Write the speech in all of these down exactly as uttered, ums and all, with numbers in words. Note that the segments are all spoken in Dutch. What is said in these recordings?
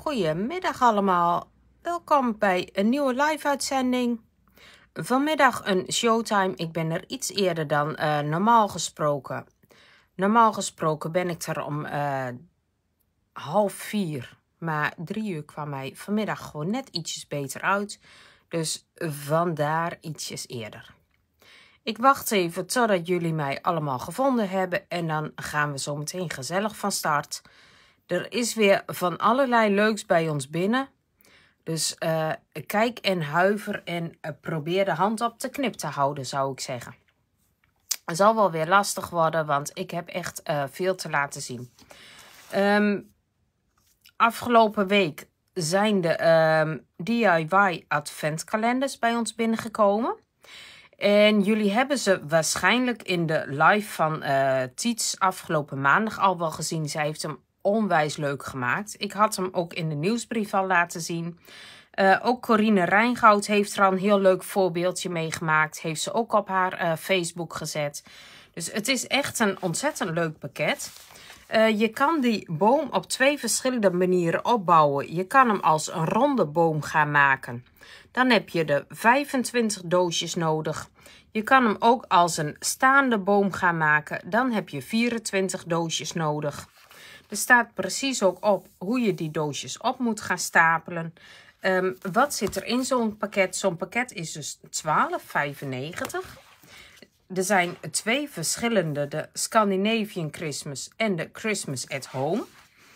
Goedemiddag allemaal. Welkom bij een nieuwe live-uitzending. Vanmiddag een showtime. Ik ben er iets eerder dan uh, normaal gesproken. Normaal gesproken ben ik er om uh, half vier. Maar drie uur kwam mij vanmiddag gewoon net ietsjes beter uit. Dus vandaar ietsjes eerder. Ik wacht even totdat jullie mij allemaal gevonden hebben. En dan gaan we zo meteen gezellig van start. Er is weer van allerlei leuks bij ons binnen. Dus uh, kijk en huiver en uh, probeer de hand op de knip te houden, zou ik zeggen. Het zal wel weer lastig worden, want ik heb echt uh, veel te laten zien. Um, afgelopen week zijn de um, D I Y adventkalenders bij ons binnengekomen. En jullie hebben ze waarschijnlijk in de live van uh, Tiets afgelopen maandag al wel gezien. Zij heeft hem onwijs leuk gemaakt. Ik had hem ook in de nieuwsbrief al laten zien. Uh, ook Corine Rijngoud heeft er al een heel leuk voorbeeldje meegemaakt. Heeft ze ook op haar uh, Facebook gezet. Dus het is echt een ontzettend leuk pakket. Uh, je kan die boom op twee verschillende manieren opbouwen. Je kan hem als een ronde boom gaan maken. Dan heb je de vijfentwintig doosjes nodig. Je kan hem ook als een staande boom gaan maken. Dan heb je vierentwintig doosjes nodig. Er staat precies ook op hoe je die doosjes op moet gaan stapelen. Um, wat zit er in zo'n pakket? Zo'n pakket is dus twaalf vijfennegentig. Er zijn twee verschillende, de Scandinavian Christmas en de Christmas at Home.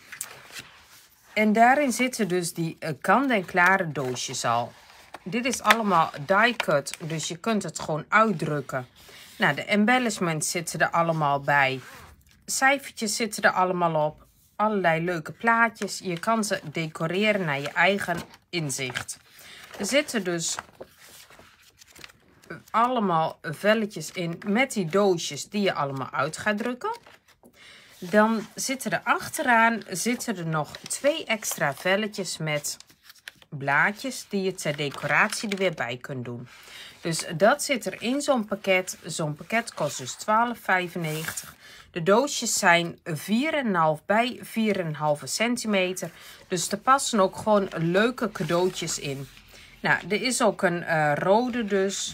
En daarin zitten dus die uh, kant-en-klare doosjes al. Dit is allemaal die-cut, dus je kunt het gewoon uitdrukken. Nou, de embellishments zitten er allemaal bij. Cijfertjes zitten er allemaal op. Allerlei leuke plaatjes. Je kan ze decoreren naar je eigen inzicht. Er zitten dus allemaal velletjes in met die doosjes die je allemaal uit gaat drukken. Dan zitten er achteraan zitten er nog twee extra velletjes met blaadjes die je ter decoratie er weer bij kunt doen. Dus dat zit er in zo'n pakket. Zo'n pakket kost dus twaalf vijfennegentig. De doosjes zijn vier komma vijf bij vier komma vijf centimeter. Dus er passen ook gewoon leuke cadeautjes in. Nou, er is ook een uh, rode dus.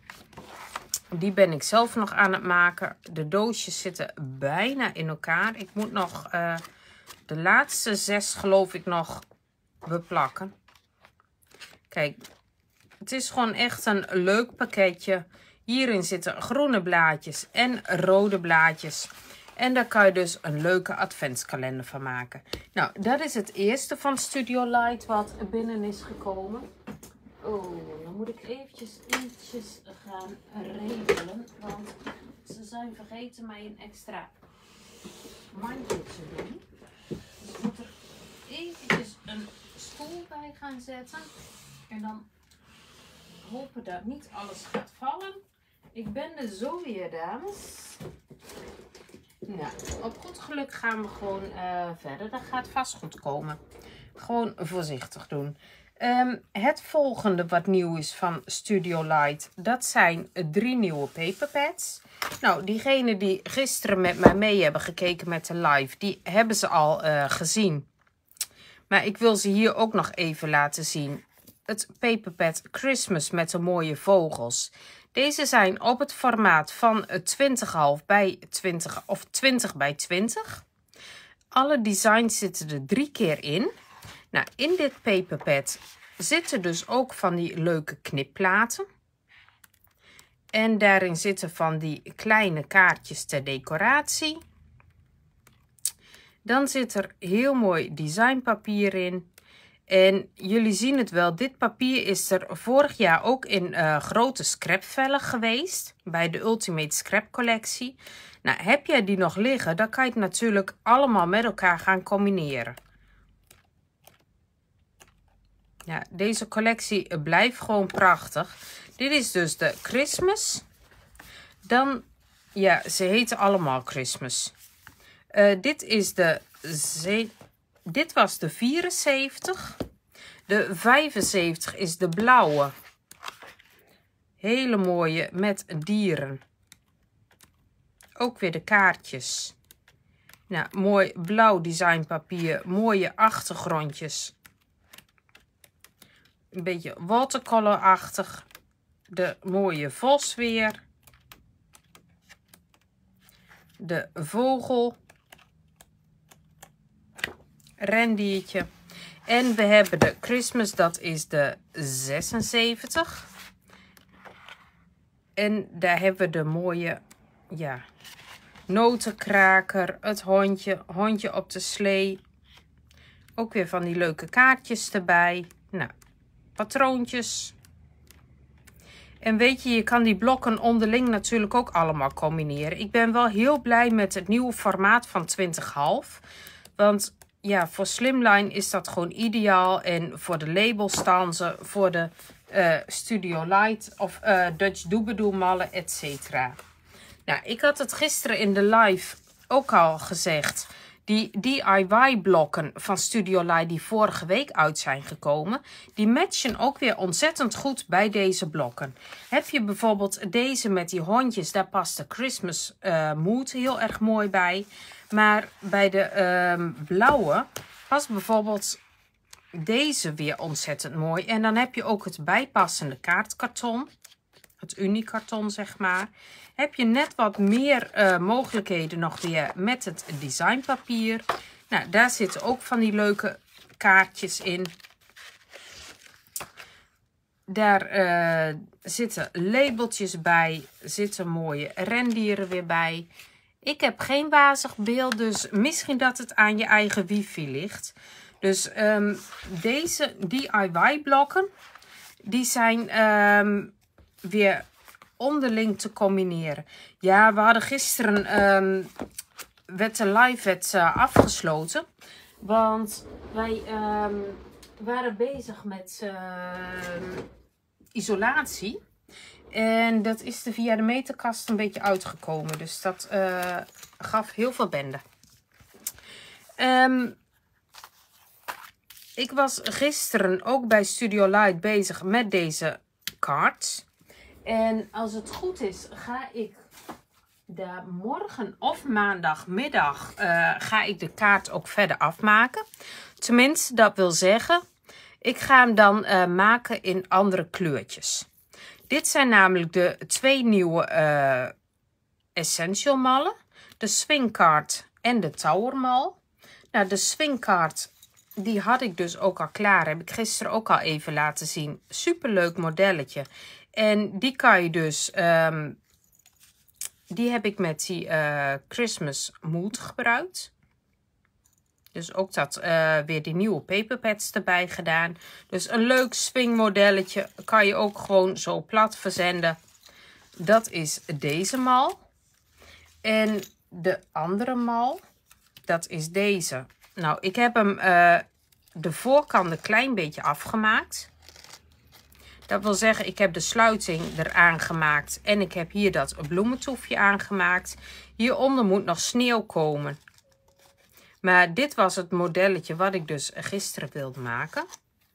Die ben ik zelf nog aan het maken. De doosjes zitten bijna in elkaar. Ik moet nog uh, de laatste zes geloof ik nog beplakken. Kijk, het is gewoon echt een leuk pakketje. Hierin zitten groene blaadjes en rode blaadjes. En daar kan je dus een leuke adventskalender van maken. Nou, dat is het eerste van Studio Light wat binnen is gekomen. Oh, dan moet ik eventjes ietsjes gaan regelen. Want ze zijn vergeten mij een extra mandje te doen. Dus ik moet er eventjes een stoel bij gaan zetten. En dan hopen dat niet alles gaat vallen. Ik ben er zo weer, dames. Nou, op goed geluk gaan we gewoon uh, verder. Dat gaat vast goed komen. Gewoon voorzichtig doen. Um, het volgende wat nieuw is van Studio Light, dat zijn drie nieuwe paperpads. Nou, diegenen die gisteren met mij mee hebben gekeken met de live, die hebben ze al uh, gezien. Maar ik wil ze hier ook nog even laten zien. Het paperpad Christmas met de mooie vogels. Deze zijn op het formaat van twintig komma vijf bij twintig of twintig bij twintig. Alle designs zitten er drie keer in. Nou, in dit paperpad zitten dus ook van die leuke knipplaten. En daarin zitten van die kleine kaartjes ter decoratie. Dan zit er heel mooi designpapier in. En jullie zien het wel, dit papier is er vorig jaar ook in uh, grote scrapvellen geweest. Bij de Ultimate Scrap collectie. Nou, heb jij die nog liggen, dan kan je het natuurlijk allemaal met elkaar gaan combineren. Ja, deze collectie blijft gewoon prachtig. Dit is dus de Christmas. Dan, ja, ze heten allemaal Christmas. Uh, dit is de... Dit was de vierenzeventig. De vijfenzeventig is de blauwe. Hele mooie met dieren. Ook weer de kaartjes. Nou, mooi blauw designpapier. Mooie achtergrondjes. een beetje watercolor-achtig. De mooie vos weer. De vogel. Rendiertje. En we hebben de Christmas, dat is de zesenzeventig. En daar hebben we de mooie, ja, notenkraker, het hondje, hondje op de slee. Ook weer van die leuke kaartjes erbij. Nou, patroontjes. En weet je, je kan die blokken onderling natuurlijk ook allemaal combineren. Ik ben wel heel blij met het nieuwe formaat van twintig komma vijf. Want ja, voor Slimline is dat gewoon ideaal. En voor de labels staan ze, voor de uh, Studio Light of uh, Dutch Doobiedoe mallen, et cetera. Nou, ik had het gisteren in de live ook al gezegd. Die D I Y blokken van Studio Light die vorige week uit zijn gekomen, die matchen ook weer ontzettend goed bij deze blokken. Heb je bijvoorbeeld deze met die hondjes, daar past de Christmas uh, mood heel erg mooi bij. Maar bij de uh, blauwe past bijvoorbeeld deze weer ontzettend mooi. En dan heb je ook het bijpassende kaartkarton. Het Unikarton, zeg maar. Heb je net wat meer uh, mogelijkheden nog weer met het designpapier. Nou, daar zitten ook van die leuke kaartjes in. Daar uh, zitten labeltjes bij. Zitten mooie rendieren weer bij. Ik heb geen wazig beeld, dus misschien dat het aan je eigen wifi ligt. Dus um, deze D I Y blokken, die zijn um, weer onderling te combineren. Ja, we hadden gisteren, um, werd de live werd, uh, afgesloten. Want wij um, waren bezig met uh, isolatie. En dat is er via de meterkast een beetje uitgekomen. Dus dat uh, gaf heel veel bende. Um, ik was gisteren ook bij Studio Light bezig met deze cards. En als het goed is, ga ik de morgen of maandagmiddag uh, ga ik de kaart ook verder afmaken. Tenminste, dat wil zeggen, ik ga hem dan uh, maken in andere kleurtjes. Dit zijn namelijk de twee nieuwe uh, Essential mallen. De Swing Card en de Tower mal. Nou, de Swing Card, die had ik dus ook al klaar. Heb ik gisteren ook al even laten zien. Superleuk modelletje. En die kan je dus, um, die heb ik met die uh, Christmas Mood gebruikt. Dus ook dat uh, weer die nieuwe paperpads erbij gedaan. Dus een leuk swing modelletje kan je ook gewoon zo plat verzenden. Dat is deze mal. En de andere mal, dat is deze. Nou, ik heb hem uh, de voorkant een klein beetje afgemaakt. Dat wil zeggen, ik heb de sluiting eraan gemaakt. En ik heb hier dat bloementoefje aangemaakt. Hieronder moet nog sneeuw komen. Maar dit was het modelletje wat ik dus gisteren wilde maken.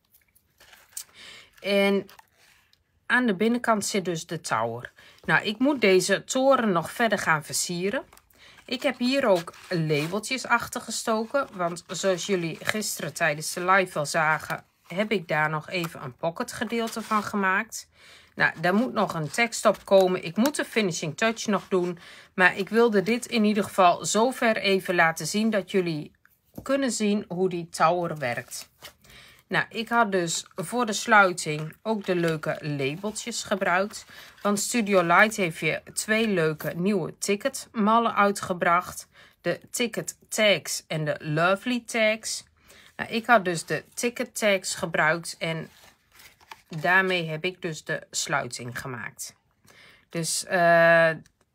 En aan de binnenkant zit dus de tower. Nou, ik moet deze toren nog verder gaan versieren. Ik heb hier ook labeltjes achter gestoken. Want zoals jullie gisteren tijdens de live al zagen, heb ik daar nog even een pocket gedeelte van gemaakt. Nou, daar moet nog een tekst op komen. Ik moet de finishing touch nog doen. Maar ik wilde dit in ieder geval zover even laten zien dat jullie kunnen zien hoe die tower werkt. Nou, ik had dus voor de sluiting ook de leuke labeltjes gebruikt. Want Studio Light heeft weer twee leuke nieuwe ticketmallen uitgebracht. De ticket tags en de lovely tags. Nou, ik had dus de ticket tags gebruikt en daarmee heb ik dus de sluiting gemaakt. Dus uh,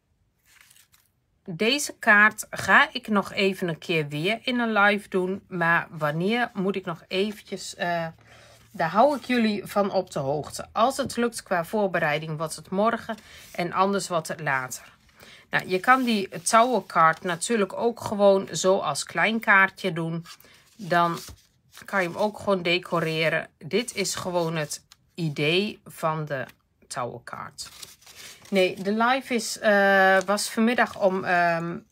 deze kaart ga ik nog even een keer weer in een live doen. Maar wanneer moet ik nog eventjes, uh, daar hou ik jullie van op de hoogte. Als het lukt qua voorbereiding wordt het morgen en anders wordt het later. Nou, je kan die tower card natuurlijk ook gewoon zo als klein kaartje doen. Dan kan je hem ook gewoon decoreren. Dit is gewoon het idee van de tower card. Nee, de live is, uh, was vanmiddag om um,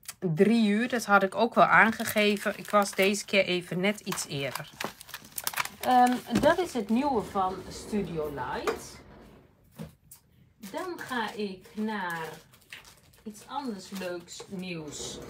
drie uur. Dat had ik ook wel aangegeven. Ik was deze keer even net iets eerder. Um, dat is het nieuwe van Studio Light. Dan ga ik naar iets anders leuks nieuws.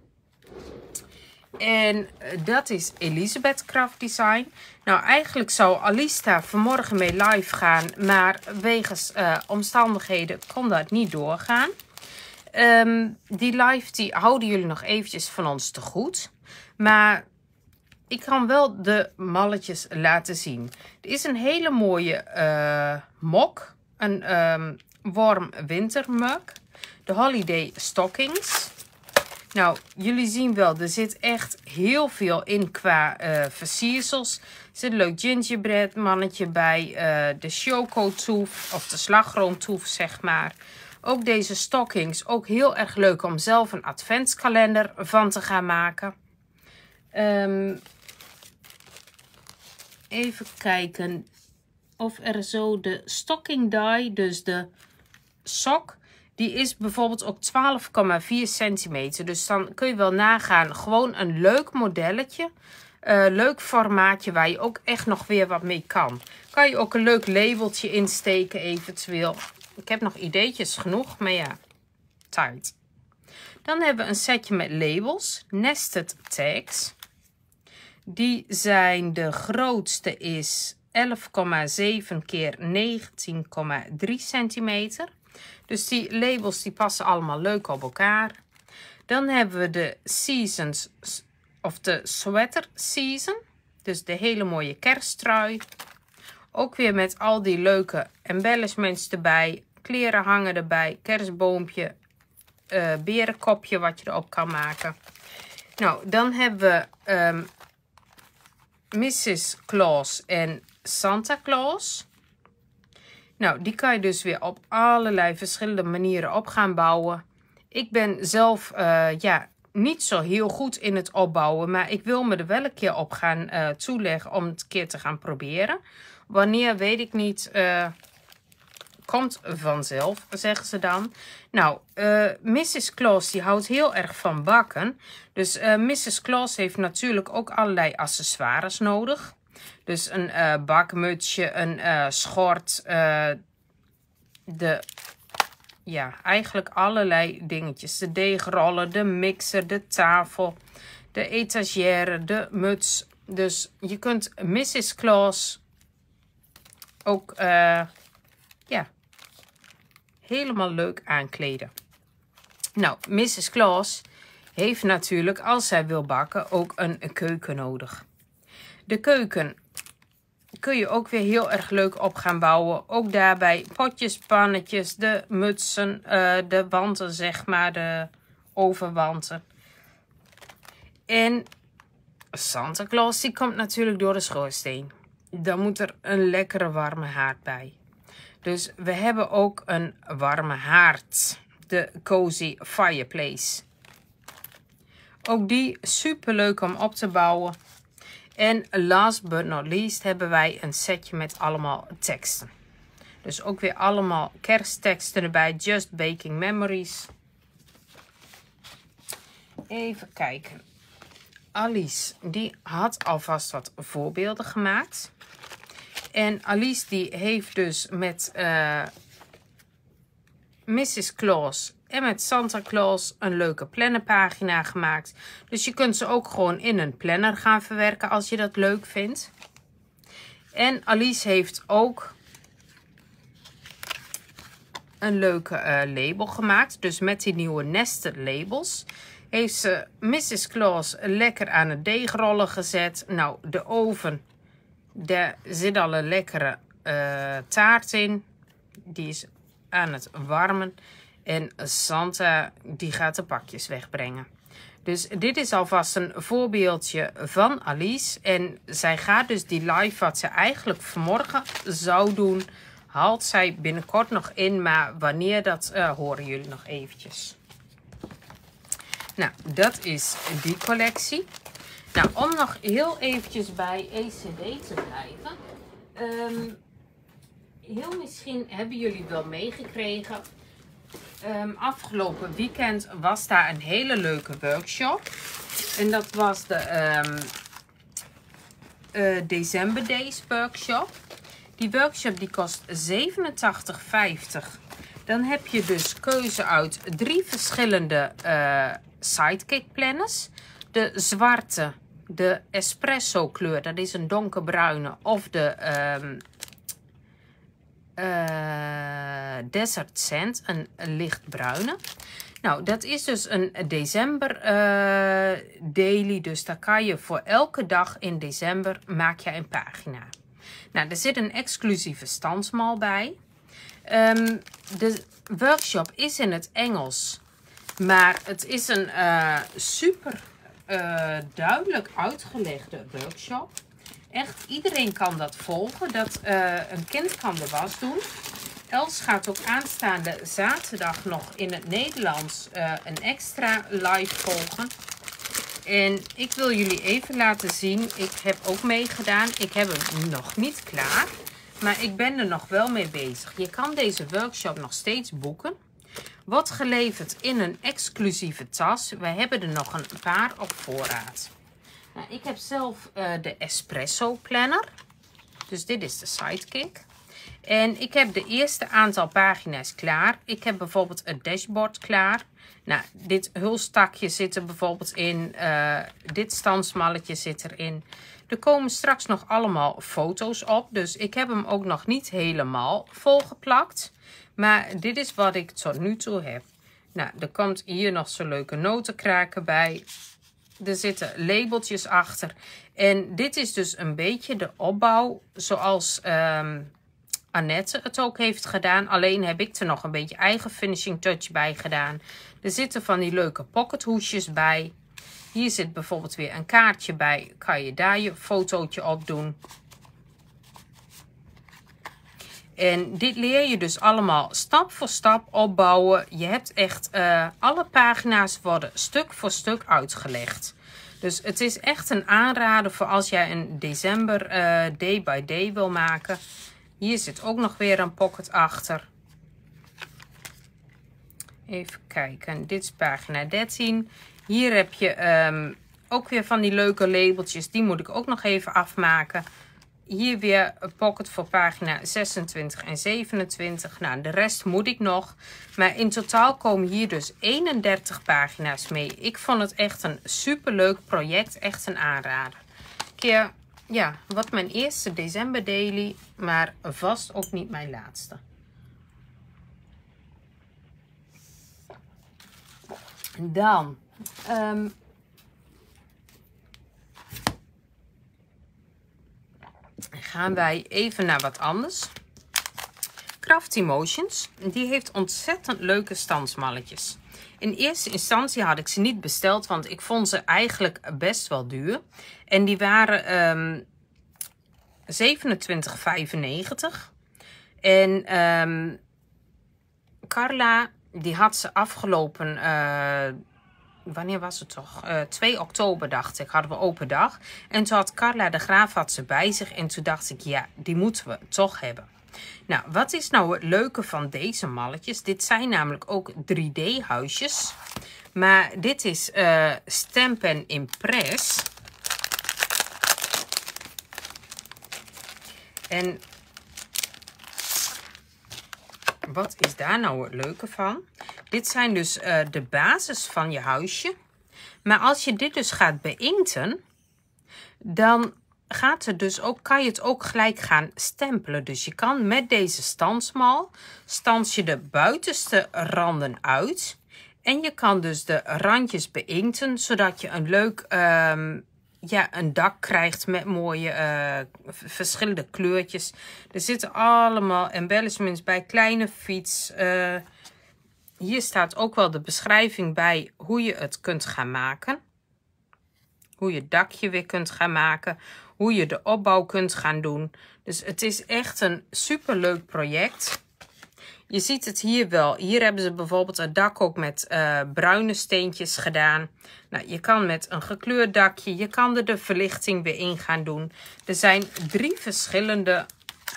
En dat is Elisabeth Craft Design. Nou, eigenlijk zou Alista vanmorgen mee live gaan. Maar wegens uh, omstandigheden kon dat niet doorgaan. Um, die live die houden jullie nog eventjes van ons te goed. Maar ik kan wel de malletjes laten zien. Er is een hele mooie uh, mok. Een um, warm wintermug. De Holiday Stockings. Nou, jullie zien wel, er zit echt heel veel in qua uh, versiersels. Er zit een leuk gingerbread mannetje bij. Uh, de chocotoef of de slagroomtoef, zeg maar. Ook deze stockings, ook heel erg leuk om zelf een adventskalender van te gaan maken. Um, even kijken of er zo de stocking die, dus de sok... Die is bijvoorbeeld ook twaalf komma vier centimeter. Dus dan kun je wel nagaan. Gewoon een leuk modelletje. Uh, leuk formaatje waar je ook echt nog weer wat mee kan. Kan je ook een leuk labeltje insteken eventueel. Ik heb nog ideetjes genoeg. Maar ja, tijd. Dan hebben we een setje met labels. Nested tags. Die zijn, de grootste is elf komma zeven keer negentien komma drie centimeter. Dus die labels die passen allemaal leuk op elkaar. Dan hebben we de seasons of de sweater season. Dus de hele mooie kersttrui. Ook weer met al die leuke embellishments erbij. Kleren hangen erbij. Kerstboompje. Uh, berenkopje wat je erop kan maken. Nou, dan hebben we um, missus Claus en Santa Claus. Nou, die kan je dus weer op allerlei verschillende manieren op gaan bouwen. Ik ben zelf uh, ja, niet zo heel goed in het opbouwen. Maar ik wil me er wel een keer op gaan uh, toeleggen om het een keer te gaan proberen. Wanneer weet ik niet. Uh, komt vanzelf, zeggen ze dan. Nou, uh, missus Claus die houdt heel erg van bakken. Dus uh, missus Claus heeft natuurlijk ook allerlei accessoires nodig. Dus een uh, bakmutsje, een uh, schort, uh, de, ja, eigenlijk allerlei dingetjes. De deegrollen, de mixer, de tafel, de etagère, de muts. Dus je kunt missus Claus ook, uh, ja, helemaal leuk aankleden. Nou, missus Claus heeft natuurlijk, als zij wil bakken, ook een, een keuken nodig. De keuken kun je ook weer heel erg leuk op gaan bouwen. Ook daarbij potjes, pannetjes, de mutsen, uh, de wanten zeg maar, de ovenwanten. En Santa Claus die komt natuurlijk door de schoorsteen. Dan moet er een lekkere warme haard bij. Dus we hebben ook een warme haard. De Cozy Fireplace. Ook die super leuk om op te bouwen. En last but not least hebben wij een setje met allemaal teksten. Dus ook weer allemaal kerstteksten erbij. Just Baking Memories. Even kijken. Alice die had alvast wat voorbeelden gemaakt. En Alice die heeft dus met uh, missus Claus en met Santa Claus een leuke plannerpagina gemaakt. Dus je kunt ze ook gewoon in een planner gaan verwerken als je dat leuk vindt. En Alice heeft ook een leuke uh, label gemaakt. Dus met die nieuwe nested labels heeft ze missus Claus lekker aan het deegrollen gezet. Nou, de oven, daar zit al een lekkere uh, taart in. Die is aan het warmen. En Santa die gaat de pakjes wegbrengen. Dus dit is alvast een voorbeeldje van Alice. En zij gaat dus die live wat ze eigenlijk vanmorgen zou doen, haalt zij binnenkort nog in. Maar wanneer, dat uh, horen jullie nog eventjes. Nou, dat is die collectie. Nou, om nog heel eventjes bij E C D te blijven. Um, heel misschien hebben jullie wel meegekregen. Um, afgelopen weekend was daar een hele leuke workshop. En dat was de um, uh, December Days workshop. Die workshop die kost zevenentachtig vijftig. Dan heb je dus keuze uit drie verschillende uh, sidekick planners. De zwarte, de espresso kleur, dat is een donkerbruine. Of de um, uh, desert sand, een, een lichtbruine. Nou, dat is dus een december uh, daily. Dus daar kan je voor elke dag in december maak je een pagina. Nou, er zit een exclusieve standsmal bij. Um, de workshop is in het Engels. Maar het is een uh, super uh, duidelijk uitgelegde workshop. Echt, iedereen kan dat volgen. Dat, uh, een kind kan de was doen. Els gaat ook aanstaande zaterdag nog in het Nederlands uh, een extra live volgen. En ik wil jullie even laten zien. Ik heb ook meegedaan. Ik heb hem nog niet klaar. Maar ik ben er nog wel mee bezig. Je kan deze workshop nog steeds boeken. Wordt geleverd in een exclusieve tas. We hebben er nog een paar op voorraad. Nou, ik heb zelf uh, de espresso planner. Dus dit is de sidekick. En ik heb de eerste aantal pagina's klaar. Ik heb bijvoorbeeld het dashboard klaar. Nou, dit hulstakje zit er bijvoorbeeld in. Uh, dit standsmalletje zit erin. Er komen straks nog allemaal foto's op. Dus ik heb hem ook nog niet helemaal volgeplakt. Maar dit is wat ik tot nu toe heb. Nou, er komt hier nog zo'n leuke notenkraker bij. Er zitten labeltjes achter. En dit is dus een beetje de opbouw zoals um, Annette het ook heeft gedaan. Alleen heb ik er nog een beetje eigen finishing touch bij gedaan. Er zitten van die leuke pockethoesjes bij. Hier zit bijvoorbeeld weer een kaartje bij. Kan je daar je fotootje op doen. En dit leer je dus allemaal stap voor stap opbouwen. Je hebt echt, uh, alle pagina's worden stuk voor stuk uitgelegd. Dus het is echt een aanrader voor als jij een december uh, day by day wil maken. Hier zit ook nog weer een pocket achter. Even kijken, dit is pagina dertien. Hier heb je um, ook weer van die leuke labeltjes. Die moet ik ook nog even afmaken. Hier weer een pocket voor pagina zesentwintig en zevenentwintig. Nou, de rest moet ik nog. Maar in totaal komen hier dus eenendertig pagina's mee. Ik vond het echt een superleuk project. Echt een aanrader. Keer, ja, wat mijn eerste december daily. Maar vast ook niet mijn laatste. Dan Um, gaan wij even naar wat anders. Craft Emotions. Die heeft ontzettend leuke standsmalletjes. In eerste instantie had ik ze niet besteld. Want ik vond ze eigenlijk best wel duur. En die waren um, zevenentwintig vijfennegentig. En um, Carla die had ze afgelopen... Uh, Wanneer was het toch? Uh, twee oktober dacht ik, hadden we open dag. En toen had Carla de Graaf had ze bij zich. En toen dacht ik, ja, die moeten we toch hebben. Nou, wat is nou het leuke van deze malletjes? Dit zijn namelijk ook drie D huisjes. Maar dit is uh, Stamp en Impress. En wat is daar nou het leuke van? Dit zijn dus uh, de basis van je huisje. Maar als je dit dus gaat beinkten, dan gaat het dus ook, kan je het ook gelijk gaan stempelen. Dus je kan met deze standsmal, stans je de buitenste randen uit. En je kan dus de randjes beinkten, zodat je een leuk um, ja, een dak krijgt met mooie uh, verschillende kleurtjes. Er zitten allemaal embellishments bij, kleine fiets. Uh, hier staat ook wel de beschrijving bij hoe je het kunt gaan maken. Hoe je het dakje weer kunt gaan maken. Hoe je de opbouw kunt gaan doen. Dus het is echt een superleuk project. Je ziet het hier wel. Hier hebben ze bijvoorbeeld het dak ook met uh, bruine steentjes gedaan. Nou, je kan met een gekleurd dakje. Je kan er de verlichting weer in gaan doen. Er zijn drie verschillende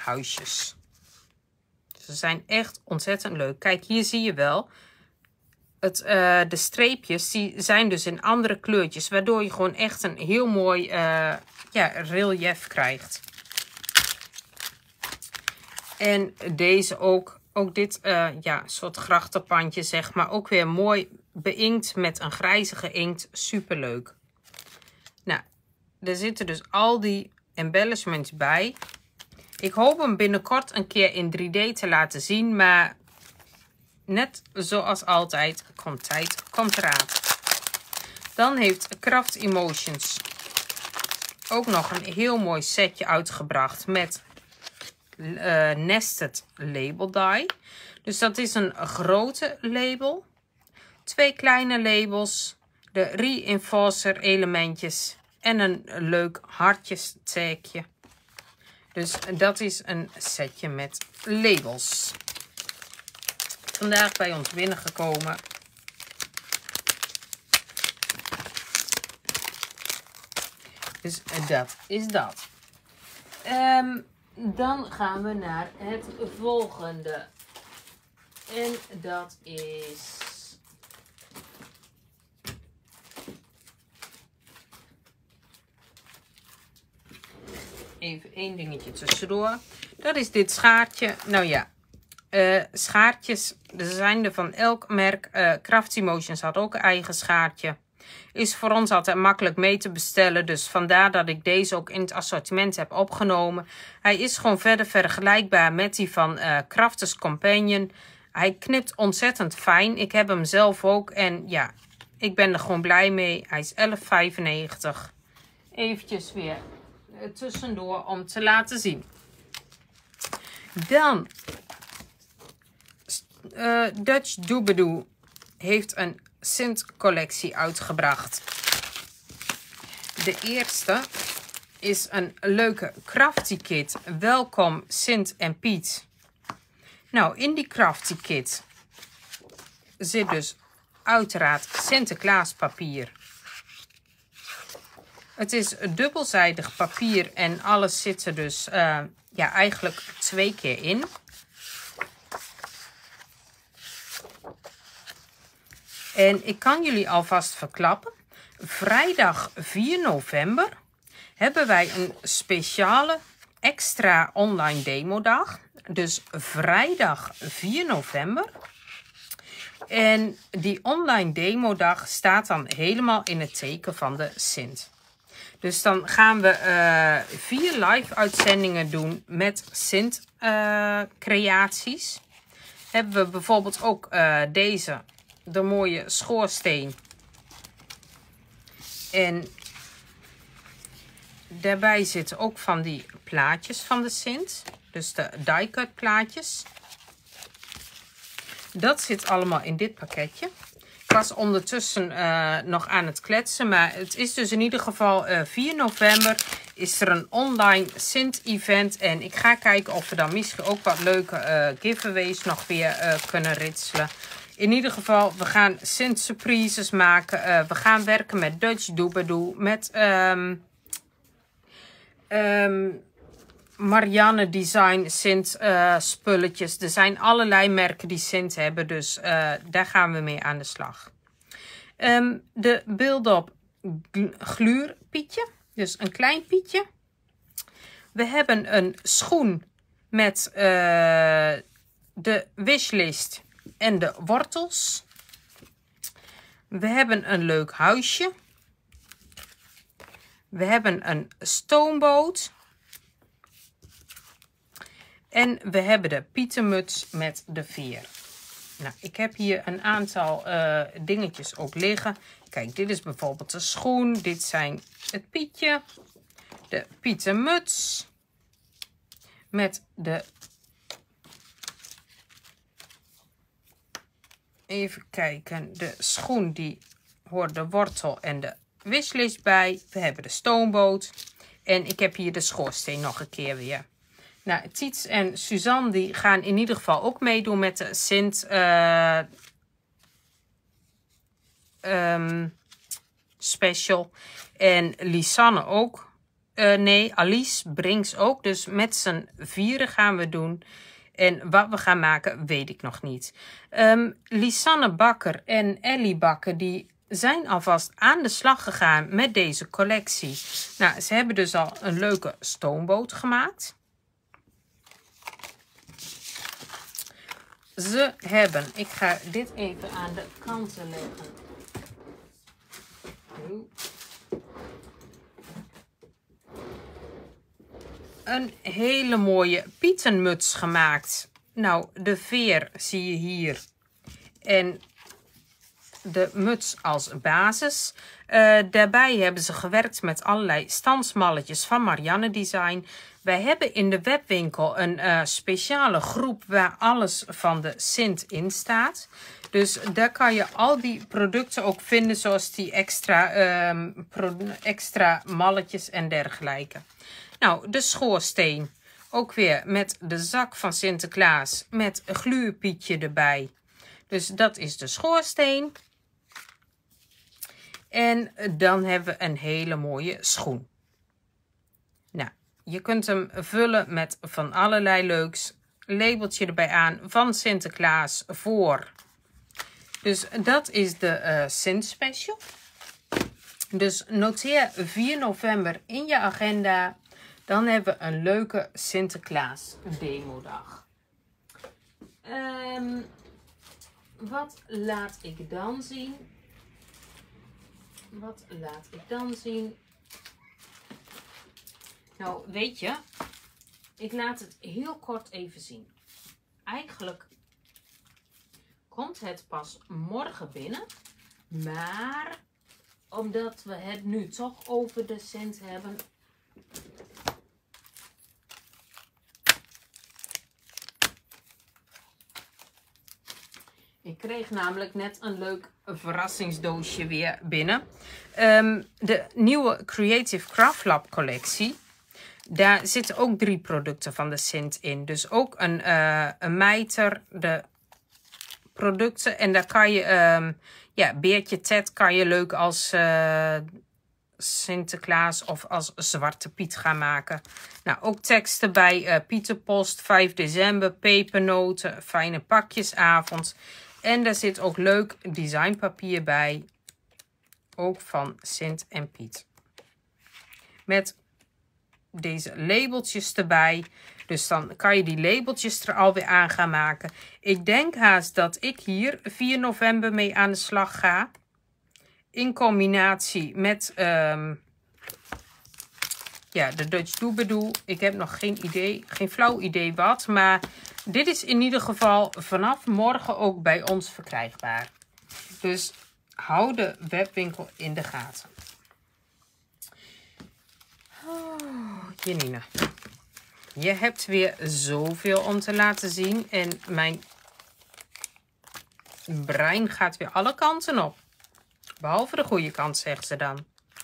huisjes. Ze zijn echt ontzettend leuk. Kijk, hier zie je wel. het, uh, de streepjes die zijn dus in andere kleurtjes. Waardoor je gewoon echt een heel mooi uh, ja, relief krijgt. En deze ook. Ook dit uh, ja, soort grachtenpandje zeg maar. Ook weer mooi beïnkt met een grijzige inkt. Superleuk. Nou, er zitten dus al die embellishments bij. Ik hoop hem binnenkort een keer in drie D te laten zien. Maar net zoals altijd, komt tijd, komt eraan. Dan heeft Craft Emotions ook nog een heel mooi setje uitgebracht met uh, Nested Label Die. Dus dat is een grote label. Twee kleine labels. De Reinforcer elementjes. En een leuk hartjes tagje. Dus dat is een setje met labels. Vandaag bij ons binnengekomen. Dus dat is dat. Um, dan gaan we naar het volgende. En dat is... Even één dingetje tussendoor. Dat is dit schaartje. Nou ja, uh, schaartjes. Er zijn er van elk merk. Uh, Craft Emotions had ook een eigen schaartje. Is voor ons altijd makkelijk mee te bestellen. Dus vandaar dat ik deze ook in het assortiment heb opgenomen. Hij is gewoon verder vergelijkbaar met die van uh, Crafters Companion. Hij knipt ontzettend fijn. Ik heb hem zelf ook. En ja, ik ben er gewoon blij mee. Hij is elf vijfennegentig. Eventjes weer tussendoor om te laten zien. Dan uh, Dutch Doobadoo heeft een Sint collectie uitgebracht. De eerste is een leuke crafty kit. Welkom Sint en Piet. Nou, in die crafty kit zit dus uiteraard Sinterklaas papier. Het is dubbelzijdig papier en alles zit er dus uh, ja, eigenlijk twee keer in. En ik kan jullie alvast verklappen. Vrijdag vier november hebben wij een speciale extra online demodag. Dus vrijdag vier november. En die online demodag staat dan helemaal in het teken van de Sint. Dus dan gaan we uh, vier live uitzendingen doen met Sint uh, creaties. Hebben we bijvoorbeeld ook uh, deze, de mooie schoorsteen. En daarbij zitten ook van die plaatjes van de Sint. Dus de die-cut plaatjes. Dat zit allemaal in dit pakketje. Ik was ondertussen uh, nog aan het kletsen. Maar het is dus in ieder geval uh, vier november is er een online Sint-event. En ik ga kijken of we dan misschien ook wat leuke uh, giveaways nog weer uh, kunnen ritselen. In ieder geval, we gaan Sint surprises maken. Uh, we gaan werken met Dutch Doobadoo. Met um, um, Marianne Design Sint uh, spulletjes. Er zijn allerlei merken die Sint hebben. Dus uh, daar gaan we mee aan de slag. Um, de Build-Up Gluur Pietje. Dus een klein pietje. We hebben een schoen met uh, de wishlist en de wortels. We hebben een leuk huisje. We hebben een stoomboot. En we hebben de pietenmuts met de veer. Nou, ik heb hier een aantal uh, dingetjes ook liggen. Kijk, dit is bijvoorbeeld de schoen. Dit zijn het pietje. De pietenmuts. Met de... Even kijken. De schoen die hoort de wortel en de wishlist bij. We hebben de stoomboot. En ik heb hier de schoorsteen nog een keer weer. Nou, Tiets en Suzanne die gaan in ieder geval ook meedoen met de Sint uh, um, special. En Lisanne ook. Uh, nee, Alice Brinks ook. Dus met z'n vieren gaan we doen. En wat we gaan maken, weet ik nog niet. Um, Lisanne Bakker en Ellie Bakker, die zijn alvast aan de slag gegaan met deze collectie. Nou, ze hebben dus al een leuke stoomboot gemaakt. Ze hebben, ik ga dit even aan de kanten leggen. Een hele mooie pietenmuts gemaakt. Nou, de veer zie je hier. En de muts als basis. Uh, daarbij hebben ze gewerkt met allerlei stansmalletjes van Marianne Design. Wij hebben in de webwinkel een uh, speciale groep waar alles van de Sint in staat. Dus daar kan je al die producten ook vinden, zoals die extra, um, extra malletjes en dergelijke. Nou, de schoorsteen. Ook weer met de zak van Sinterklaas met een gluurpietje erbij. Dus dat is de schoorsteen. En dan hebben we een hele mooie schoen. Nou, je kunt hem vullen met van allerlei leuks. Labeltje erbij aan van Sinterklaas voor. Dus dat is de uh, Sint Special. Dus noteer vier november in je agenda. Dan hebben we een leuke Sinterklaas demodag. Um, wat laat ik dan zien? Wat laat ik dan zien? Nou, weet je, ik laat het heel kort even zien. Eigenlijk komt het pas morgen binnen. Maar omdat we het nu toch over de Sint hebben. Ik kreeg namelijk net een leuk verrassingsdoosje weer binnen. Um, de nieuwe Creative Craft Lab collectie. Daar zitten ook drie producten van de Sint in. Dus ook een, uh, een mijter, de producten. En daar kan je, um, ja, Beertje Ted kan je leuk als uh, Sinterklaas of als Zwarte Piet gaan maken. Nou, ook teksten bij uh, Pieterpost, vijf december, pepernoten, fijne pakjesavond. En daar zit ook leuk designpapier bij. Ook van Sint en Piet. Met deze labeltjes erbij. Dus dan kan je die labeltjes er alweer aan gaan maken. Ik denk haast dat ik hier vier november mee aan de slag ga. In combinatie met um, ja, de Dutch Doobiedoe. Ik heb nog geen idee, geen flauw idee wat. Maar dit is in ieder geval vanaf morgen ook bij ons verkrijgbaar. Dus hou de webwinkel in de gaten. Oh, Janine. Je hebt weer zoveel om te laten zien. En mijn brein gaat weer alle kanten op. Behalve de goede kant, zegt ze dan.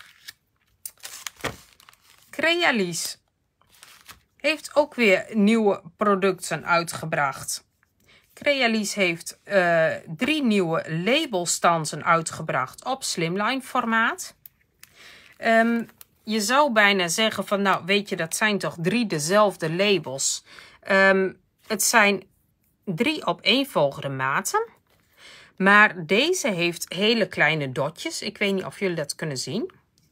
Crealies heeft ook weer nieuwe producten uitgebracht. Crealies heeft uh, drie nieuwe labelstansen uitgebracht op slimline formaat. Um, je zou bijna zeggen van, nou weet je, dat zijn toch drie dezelfde labels. Um, het zijn drie opeenvolgende maten. Maar deze heeft hele kleine dotjes. Ik weet niet of jullie dat kunnen zien.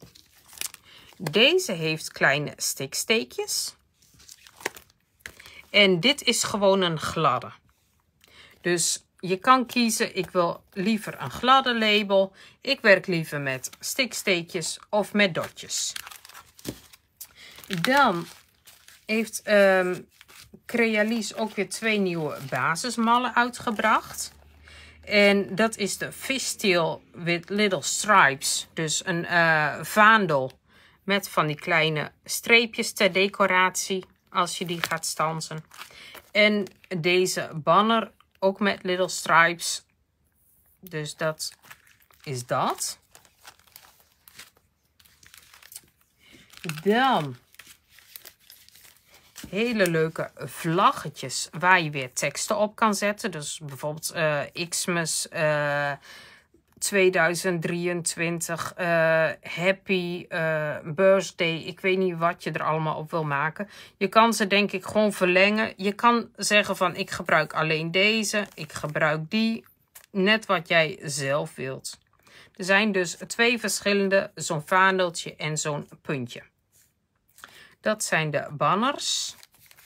Deze heeft kleine stiksteekjes. En dit is gewoon een gladde. Dus je kan kiezen, ik wil liever een gladde label. Ik werk liever met stiksteekjes of met dotjes. Dan heeft um, Crealies ook weer twee nieuwe basismallen uitgebracht. En dat is de Fishtail with Little Stripes. Dus een uh, vaandel met van die kleine streepjes ter decoratie. Als je die gaat stansen. En deze banner ook met Little Stripes. Dus dat is dat. Dan hele leuke vlaggetjes waar je weer teksten op kan zetten. Dus bijvoorbeeld uh, Xmas uh, tweeduizend drieëntwintig, uh, happy uh, birthday. Ik weet niet wat je er allemaal op wil maken. Je kan ze denk ik gewoon verlengen. Je kan zeggen van ik gebruik alleen deze. Ik gebruik die. Net wat jij zelf wilt. Er zijn dus twee verschillende. Zo'n vaandeltje en zo'n puntje. Dat zijn de banners.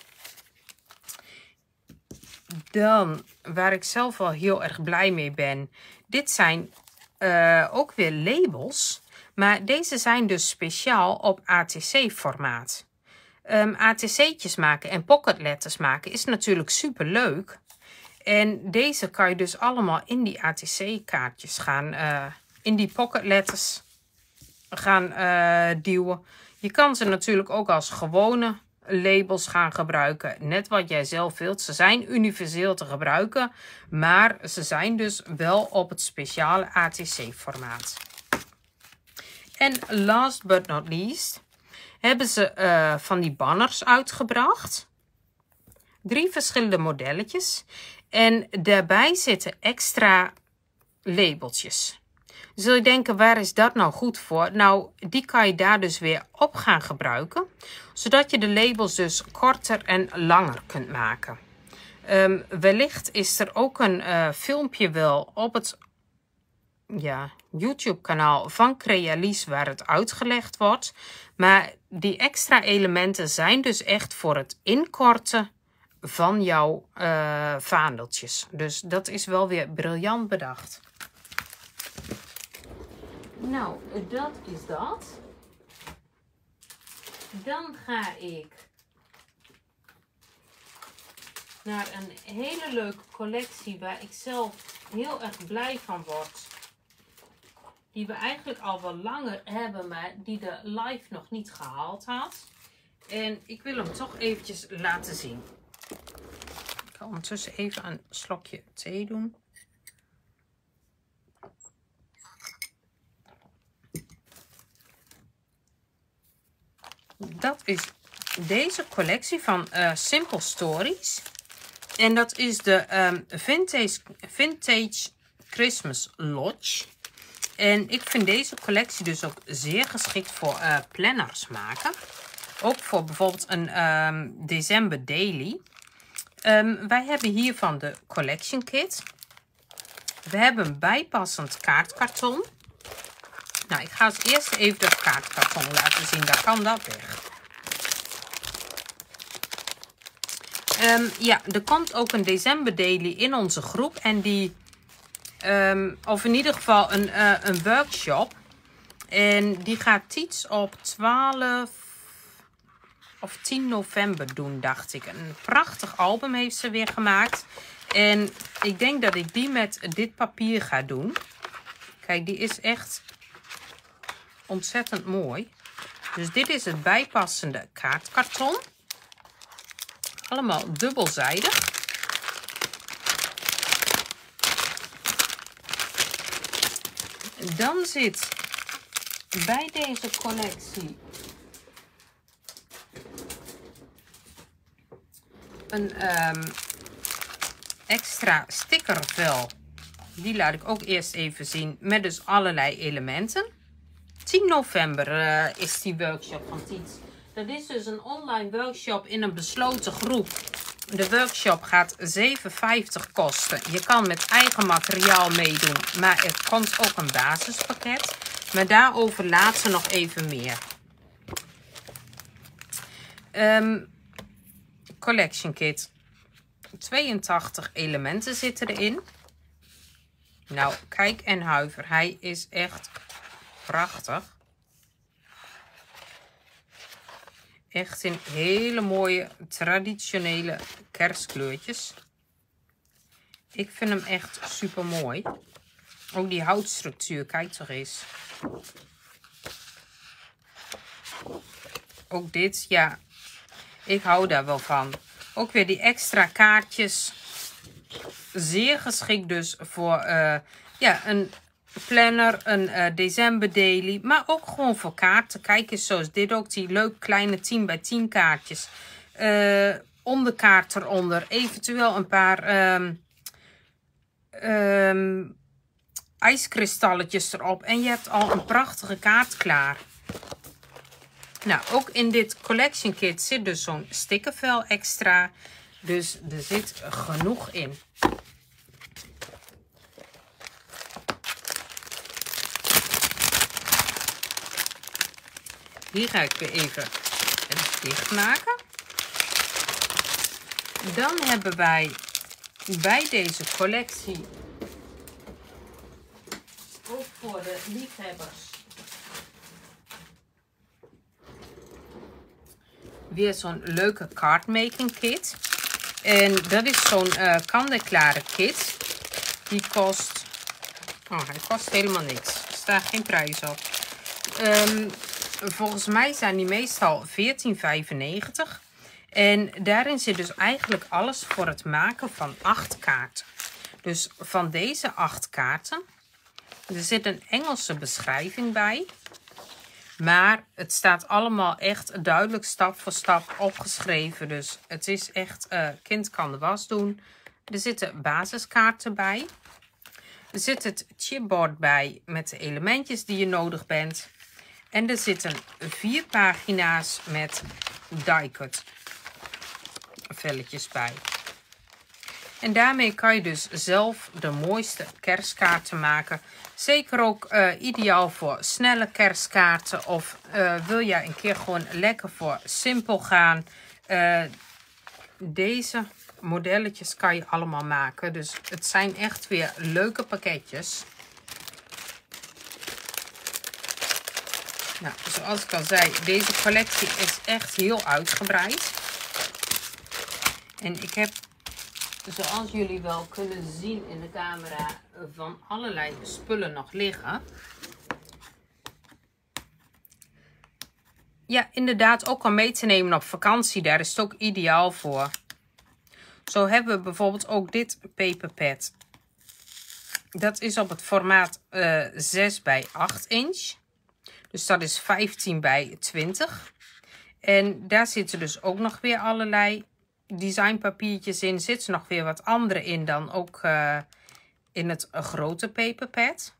Dan, waar ik zelf wel heel erg blij mee ben. Dit zijn uh, ook weer labels. Maar deze zijn dus speciaal op A T C formaat. Um, A T C'tjes maken en pocketletters maken is natuurlijk super leuk. En deze kan je dus allemaal in die A T C kaartjes gaan. Uh, in die pocketletters gaan uh, duwen. Je kan ze natuurlijk ook als gewone labels gaan gebruiken. Net wat jij zelf wilt. Ze zijn universeel te gebruiken. Maar ze zijn dus wel op het speciale A T C formaat. En last but not least hebben ze uh, van die banners uitgebracht. Drie verschillende modelletjes. En daarbij zitten extra labeltjes. Zul je denken, waar is dat nou goed voor? Nou, die kan je daar dus weer op gaan gebruiken. Zodat je de labels dus korter en langer kunt maken. Um, wellicht is er ook een uh, filmpje wel op het ja, YouTube kanaal van Crealies waar het uitgelegd wordt. Maar die extra elementen zijn dus echt voor het inkorten van jouw uh, vaandeltjes. Dus dat is wel weer briljant bedacht. Nou, dat is dat. Dan ga ik naar een hele leuke collectie waar ik zelf heel erg blij van word. Die we eigenlijk al wel langer hebben, maar die de live nog niet gehaald had. En ik wil hem toch eventjes laten zien. Ik ga ondertussen even een slokje thee doen. Dat is deze collectie van uh, Simple Stories. En dat is de um, vintage, vintage Christmas Lodge. En ik vind deze collectie dus ook zeer geschikt voor uh, planners maken. Ook voor bijvoorbeeld een um, december daily. Um, wij hebben hiervan de collection kit. We hebben een bijpassend kaartkarton. Nou, ik ga als eerste even dat kaartkarton laten zien. Daar kan dat weg. Um, ja, er komt ook een december daily in onze groep. En die, um, of in ieder geval een, uh, een workshop. En die gaat Tiets op twaalf of tien november doen, dacht ik. Een prachtig album heeft ze weer gemaakt. En ik denk dat ik die met dit papier ga doen. Kijk, die is echt ontzettend mooi. Dus dit is het bijpassende kaartkarton. Allemaal dubbelzijdig. Dan zit bij deze collectie een um, extra stickervel. Die laat ik ook eerst even zien met dus allerlei elementen. tien november uh, is die workshop van Tiets. Dat is dus een online workshop in een besloten groep. De workshop gaat zeven vijftig kosten. Je kan met eigen materiaal meedoen, maar er komt ook een basispakket. Maar daarover later nog even meer. Um, collection kit. tweeëntachtig elementen zitten erin. Nou, kijk en huiver. Hij is echt prachtig. Echt in hele mooie traditionele kerstkleurtjes. Ik vind hem echt super mooi. Ook die houtstructuur, kijk toch eens. Ook dit, ja. Ik hou daar wel van. Ook weer die extra kaartjes. Zeer geschikt dus voor uh, ja, een planner, een uh, december daily. Maar ook gewoon voor kaarten. Kijk eens, zoals dit ook. Die leuk kleine tien bij tien kaartjes. Uh, onderkaart eronder. Eventueel een paar um, um, ijskristalletjes erop. En je hebt al een prachtige kaart klaar. Nou, ook in dit collection kit zit dus zo'n stickervel extra. Dus er zit genoeg in. Hier ga ik weer even het dichtmaken. Dan hebben wij bij deze collectie, ook voor de liefhebbers, weer zo'n leuke cardmaking kit. En dat is zo'n uh, kant-en-klare kit. Die kost, oh, hij kost helemaal niks. Er staat geen prijs op. Um, volgens mij zijn die meestal veertien vijfennegentig. En daarin zit dus eigenlijk alles voor het maken van acht kaarten. Dus van deze acht kaarten, er zit een Engelse beschrijving bij. Maar het staat allemaal echt duidelijk stap voor stap opgeschreven. Dus het is echt, uh, kind kan de was doen. Er zitten basiskaarten bij. Er zit het chipboard bij met de elementjes die je nodig bent. En er zitten vier pagina's met die-cut velletjes bij. En daarmee kan je dus zelf de mooiste kerstkaarten maken. Zeker ook uh, ideaal voor snelle kerstkaarten. Of uh, wil jij een keer gewoon lekker voor simpel gaan. Uh, deze modelletjes kan je allemaal maken. Dus het zijn echt weer leuke pakketjes. Nou, zoals ik al zei, deze collectie is echt heel uitgebreid. En ik heb, zoals jullie wel kunnen zien in de camera, van allerlei spullen nog liggen. Ja, inderdaad ook al mee te nemen op vakantie. Daar is het ook ideaal voor. Zo hebben we bijvoorbeeld ook dit paperpad. Dat is op het formaat uh, zes bij acht inch. Dus dat is vijftien bij twintig. En daar zitten dus ook nog weer allerlei designpapiertjes in. Zitten nog weer wat andere in dan ook uh, in het uh, grote paperpad.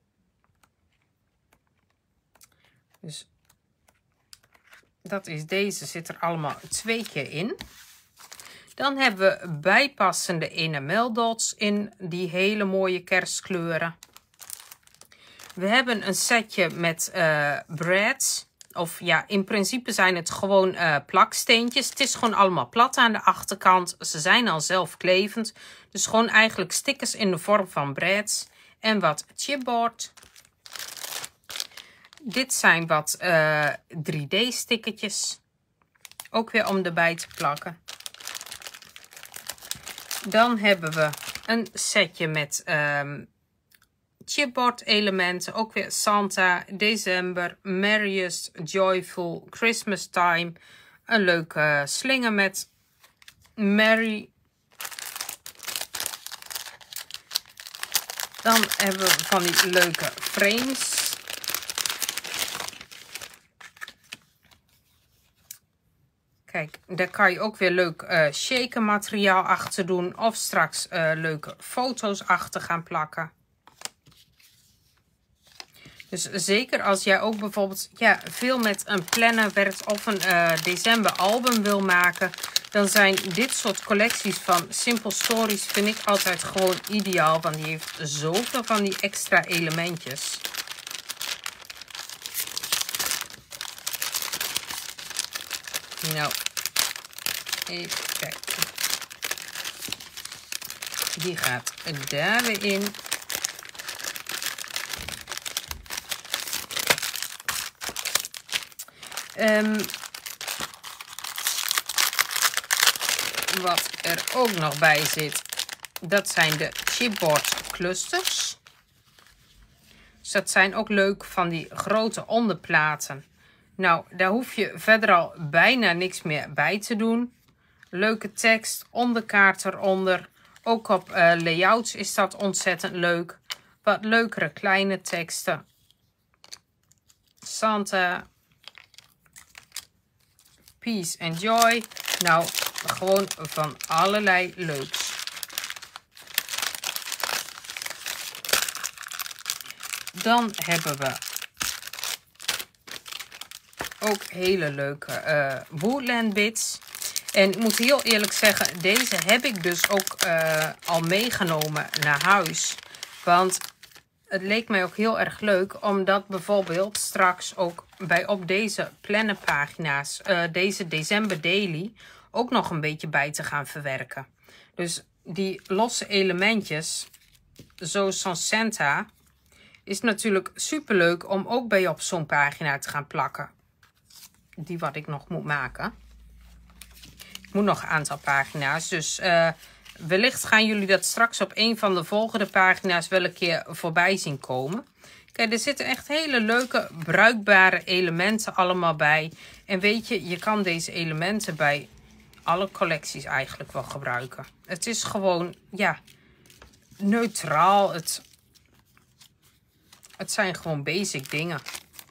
Dus dat is deze. Zit er allemaal twee keer in. Dan hebben we bijpassende enameldots in die hele mooie kerstkleuren. We hebben een setje met uh, brads. Of ja, in principe zijn het gewoon uh, plaksteentjes. Het is gewoon allemaal plat aan de achterkant. Ze zijn al zelfklevend. Dus gewoon eigenlijk stickers in de vorm van brads. En wat chipboard. Dit zijn wat uh, drie D stickertjes. Ook weer om erbij te plakken. Dan hebben we een setje met um, chipboard elementen. Ook weer Santa, December, Merriest, Joyful, Christmas Time. Een leuke slinger met Merry. Dan hebben we van die leuke frames. Kijk, daar kan je ook weer leuk uh, shaker materiaal achter doen. Of straks uh, leuke foto's achter gaan plakken. Dus zeker als jij ook bijvoorbeeld ja, veel met een planner werkt of een uh, december album wil maken. Dan zijn dit soort collecties van Simple Stories vind ik altijd gewoon ideaal. Want die heeft zoveel van die extra elementjes. Nou, even kijken. Die gaat daar weer in. Um, wat er ook nog bij zit, dat zijn de chipboard clusters. Dus dat zijn ook leuk van die grote onderplaten. Nou, daar hoef je verder al bijna niks meer bij te doen. Leuke tekst, onderkaart eronder. Ook op uh, layouts is dat ontzettend leuk. Wat leukere kleine teksten. Santa. Peace and joy. Nou, gewoon van allerlei leuks. Dan hebben we ook hele leuke uh, Woodland Bits. En ik moet heel eerlijk zeggen, deze heb ik dus ook uh, al meegenomen naar huis. Want het leek mij ook heel erg leuk om dat bijvoorbeeld straks ook bij op deze plannenpagina's, uh, deze December Daily, ook nog een beetje bij te gaan verwerken. Dus die losse elementjes, zoals van Santa, is natuurlijk super leuk om ook bij op zo'n pagina te gaan plakken. Die wat ik nog moet maken. Ik moet nog een aantal pagina's. Dus uh, wellicht gaan jullie dat straks op een van de volgende pagina's wel een keer voorbij zien komen. Kijk, er zitten echt hele leuke, bruikbare elementen allemaal bij. En weet je, je kan deze elementen bij alle collecties eigenlijk wel gebruiken. Het is gewoon, ja, neutraal. Het, het zijn gewoon basic dingen.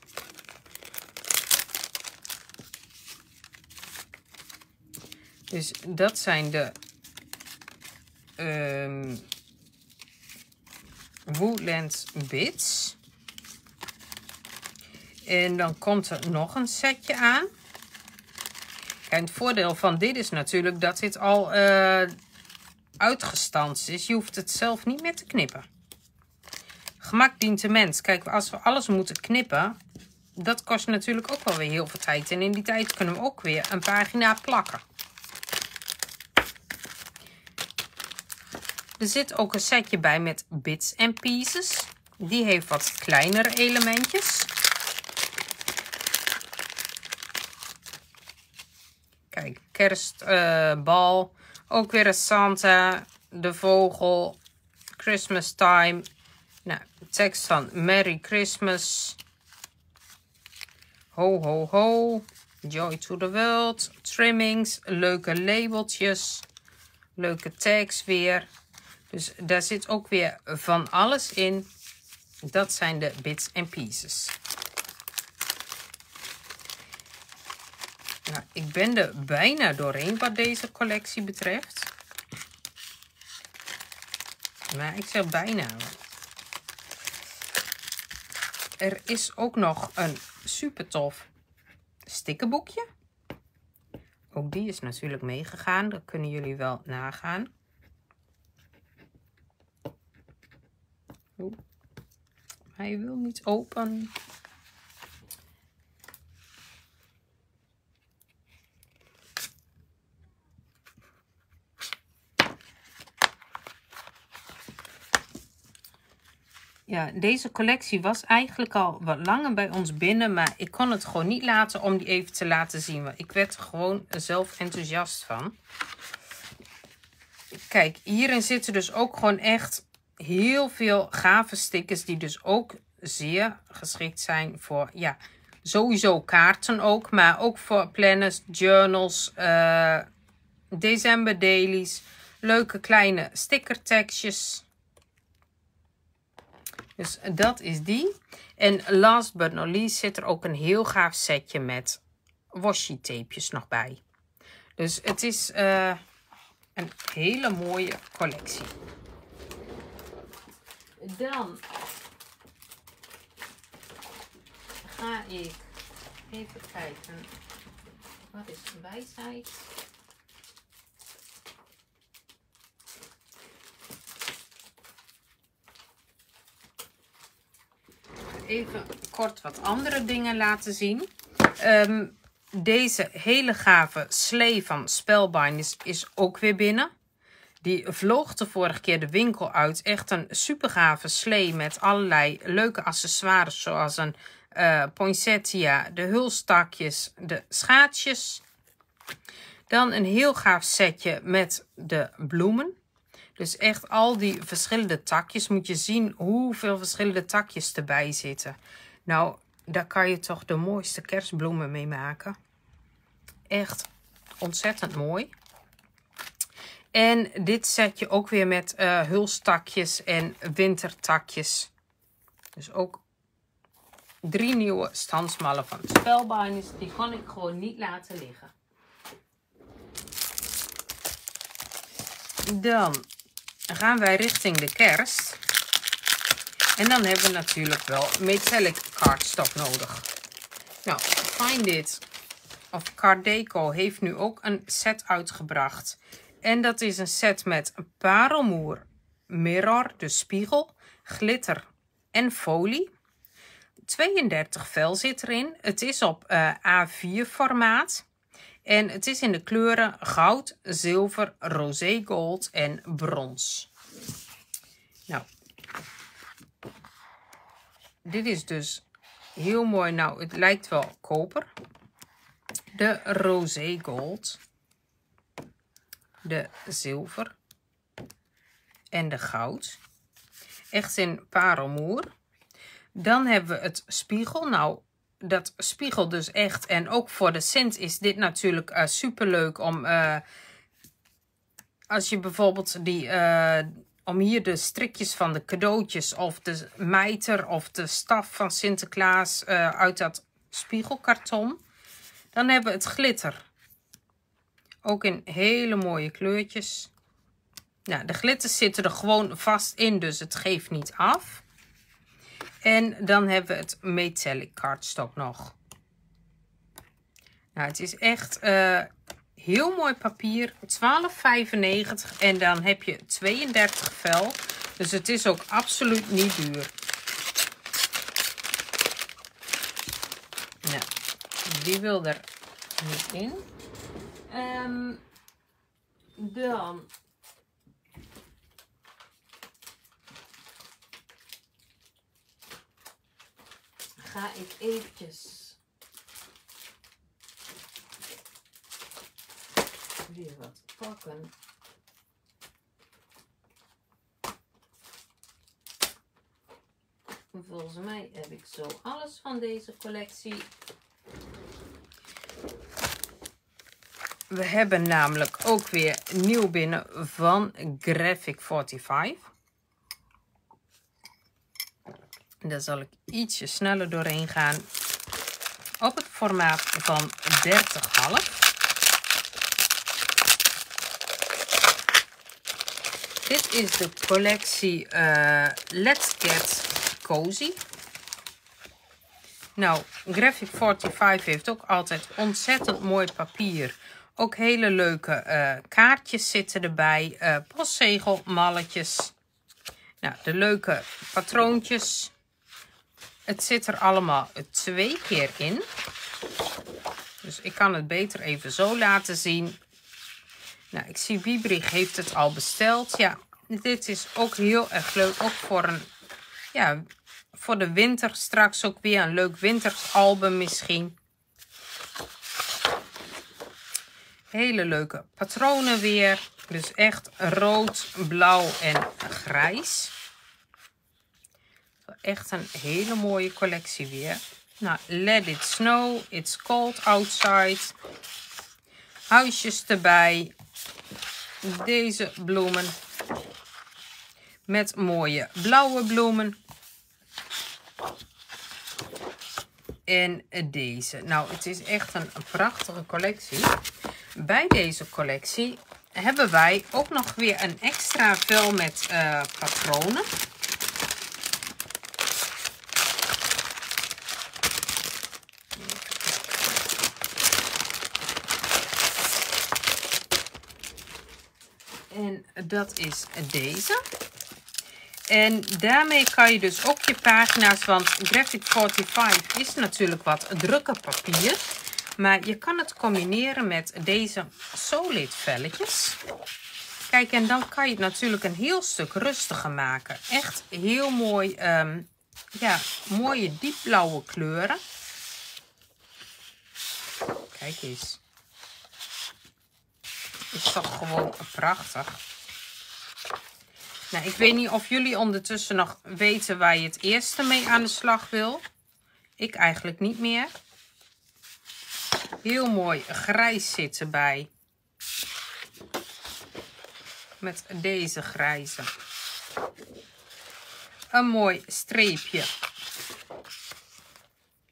Dus dat zijn de um, Woodland Bits. En dan komt er nog een setje aan. En het voordeel van dit is natuurlijk dat dit al uh, uitgestanst is. Je hoeft het zelf niet meer te knippen. Gemak dient de mens. Kijk, als we alles moeten knippen, dat kost natuurlijk ook wel weer heel veel tijd. En in die tijd kunnen we ook weer een pagina plakken. Er zit ook een setje bij met Bits and Pieces. Die heeft wat kleinere elementjes. Kijk, kerstbal. Uh, ook weer een Santa. De vogel. Christmas time. Nou, tekst van Merry Christmas. Ho, ho, ho. Joy to the world. Trimmings. Leuke labeltjes. Leuke tags weer. Dus daar zit ook weer van alles in. Dat zijn de Bits and Pieces. Nou, ik ben er bijna doorheen wat deze collectie betreft. Maar ik zeg bijna. Er is ook nog een super tof stickerboekje. Ook die is natuurlijk meegegaan. Dat kunnen jullie wel nagaan. Oeh, hij wil niet open. Ja, deze collectie was eigenlijk al wat langer bij ons binnen, maar ik kon het gewoon niet laten om die even te laten zien. Want ik werd er gewoon zelf enthousiast van. Kijk, hierin zitten dus ook gewoon echt heel veel gave stickers die dus ook zeer geschikt zijn voor, ja, sowieso kaarten ook, maar ook voor planners, journals, uh, December dailies, leuke kleine stickertekstjes. Dus dat is die. En last but not least zit er ook een heel gaaf setje met washi tapejes nog bij. Dus het is uh, een hele mooie collectie. Dan ga ik even kijken. Wat is de wijsheid? Even kort wat andere dingen laten zien. Um, deze hele gave slee van Spellbinders is ook weer binnen. Die vloog de vorige keer de winkel uit. Echt een super gave slee met allerlei leuke accessoires. Zoals een uh, poinsettia, de hulstakjes, de schaatsjes. Dan een heel gaaf setje met de bloemen. Dus echt al die verschillende takjes. Moet je zien hoeveel verschillende takjes erbij zitten. Nou, daar kan je toch de mooiste kerstbloemen mee maken. Echt ontzettend mooi. En dit setje ook weer met uh, hulstakjes en wintertakjes. Dus ook drie nieuwe standsmallen van Spellbinders. Die kon ik gewoon niet laten liggen. Dan gaan wij richting de kerst. En dan hebben we natuurlijk wel metallic cardstock nodig. Nou, Find It of Card Deco heeft nu ook een set uitgebracht. En dat is een set met parelmoer, mirror, dus spiegel, glitter en folie. tweeëndertig vel zit erin. Het is op uh, A vier formaat. En het is in de kleuren goud, zilver, rosé gold en brons. Nou, dit is dus heel mooi. Nou, het lijkt wel koper. De rosé gold. De zilver. En de goud. Echt in parelmoer. Dan hebben we het spiegel. Nou, dat spiegelt dus echt. En ook voor de Sint is dit natuurlijk uh, super leuk om... Uh, als je bijvoorbeeld die... Uh, om hier de strikjes van de cadeautjes of de mijter of de staf van Sinterklaas uh, uit dat spiegelkarton. Dan hebben we het glitter. Ook in hele mooie kleurtjes. Nou, de glitters zitten er gewoon vast in, dus het geeft niet af. En dan hebben we het metallic cardstock nog. Nou, het is echt uh, heel mooi papier. twaalf vijfennegentig en dan heb je tweeëndertig vel. Dus het is ook absoluut niet duur. Nou, die wil er niet in. Um, dan... ga ik eventjes weer wat pakken. Volgens mij heb ik zo alles van deze collectie. We hebben namelijk ook weer nieuw binnen van Graphic vijfenveertig. Daar zal ik ietsje sneller doorheen gaan. Op het formaat van dertig komma vijf. Dit is de collectie uh, Let's Get Cozy. Nou, Graphic vijfenveertig heeft ook altijd ontzettend mooi papier. Ook hele leuke uh, kaartjes zitten erbij. Uh, postzegel, malletjes. Nou, de leuke patroontjes. Het zit er allemaal twee keer in. Dus ik kan het beter even zo laten zien. Nou, ik zie Biebrich heeft het al besteld. Ja, dit is ook heel erg leuk. Ook voor een, ja, voor de winter straks ook weer een leuk winteralbum misschien. Hele leuke patronen weer. Dus echt rood, blauw en grijs. Echt een hele mooie collectie weer. Nou, Let It Snow. It's cold outside. Huisjes erbij. Deze bloemen. Met mooie blauwe bloemen. En deze. Nou, het is echt een prachtige collectie. Bij deze collectie hebben wij ook nog weer een extra vel met uh, patronen. En dat is deze. En daarmee kan je dus ook je pagina's, want Graphic vijfenveertig is natuurlijk wat drukker papier. Maar je kan het combineren met deze solid velletjes. Kijk, en dan kan je het natuurlijk een heel stuk rustiger maken. Echt heel mooi, um, ja, mooie diepblauwe kleuren. Kijk eens. Is toch gewoon prachtig. Nou, ik weet niet of jullie ondertussen nog weten waar je het eerste mee aan de slag wil. Ik eigenlijk niet meer. Heel mooi grijs zit erbij. Met deze grijze. Een mooi streepje.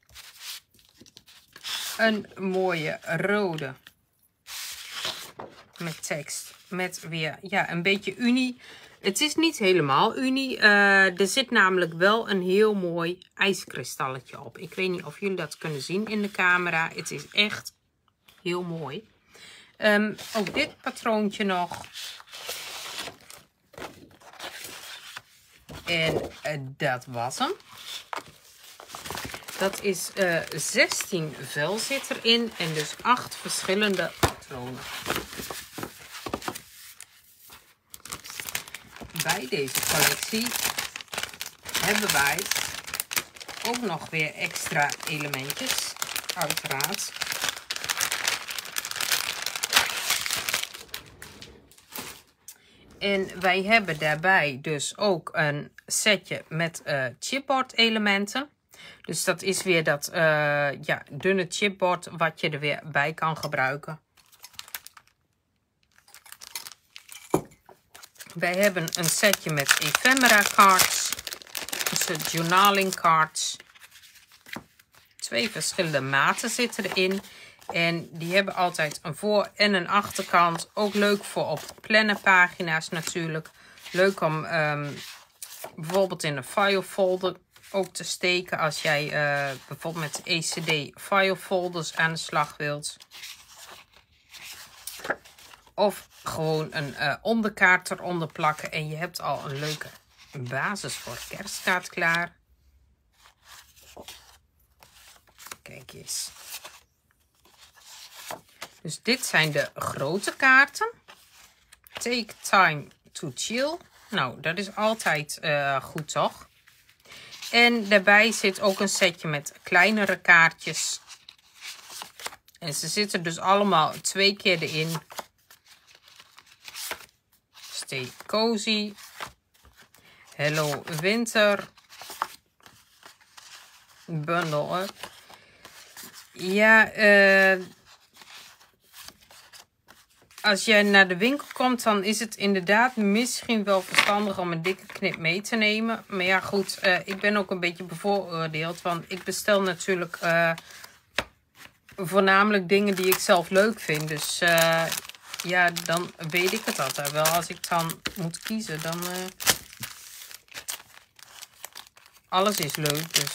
Een mooie rode. met tekst. Met weer ja, een beetje unie. Het is niet helemaal unie. Uh, er zit namelijk wel een heel mooi ijskristalletje op. Ik weet niet of jullie dat kunnen zien in de camera. Het is echt heel mooi. Um, ook dit patroontje nog. En uh, dat was hem. Dat is uh, zestien vel zit erin. En dus acht verschillende patronen. Bij deze collectie hebben wij ook nog weer extra elementjes. Uiteraard. En wij hebben daarbij dus ook een setje met uh, chipboard elementen. Dus dat is weer dat uh, ja, dunne chipboard wat je er weer bij kan gebruiken. Wij hebben een setje met ephemera cards. Dus journaling cards. Twee verschillende maten zitten erin. En die hebben altijd een voor- en een achterkant. Ook leuk voor op plannerpagina's natuurlijk. Leuk om um, bijvoorbeeld in een filefolder ook te steken. Als jij uh, bijvoorbeeld met E C D filefolders aan de slag wilt. Of gewoon een uh, onderkaart eronder plakken. En je hebt al een leuke basis voor kerstkaart klaar. Kijk eens. Dus dit zijn de grote kaarten. Take time to chill. Nou, dat is altijd uh, goed, toch? En daarbij zit ook een setje met kleinere kaartjes. En ze zitten dus allemaal twee keer erin. Stay cozy. Hello winter. Bundle up. Ja, eh... Uh, als jij naar de winkel komt, dan is het inderdaad misschien wel verstandig om een dikke knip mee te nemen. Maar ja, goed, uh, ik ben ook een beetje bevooroordeeld. Want ik bestel natuurlijk uh, voornamelijk dingen die ik zelf leuk vind. Dus uh, ja, dan weet ik het altijd wel. Als ik dan moet kiezen, dan... Uh, alles is leuk, dus...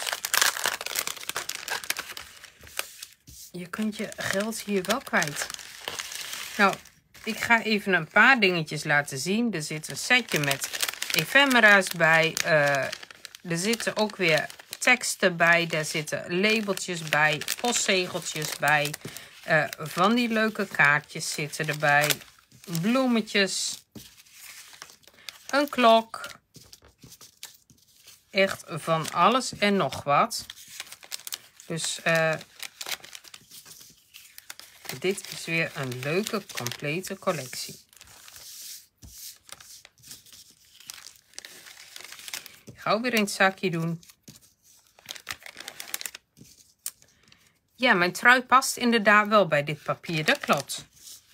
Je kunt je geld hier wel kwijt. Nou... Ik ga even een paar dingetjes laten zien. Er zit een setje met ephemera's bij. Uh, er zitten ook weer teksten bij. Daar zitten labeltjes bij. Postzegeltjes bij. Uh, van die leuke kaartjes zitten erbij. Bloemetjes. Een klok. Echt van alles en nog wat. Dus... Uh, Dit is weer een leuke, complete collectie. Ik ga weer in het zakje doen. Ja, mijn trui past inderdaad wel bij dit papier, dat klopt.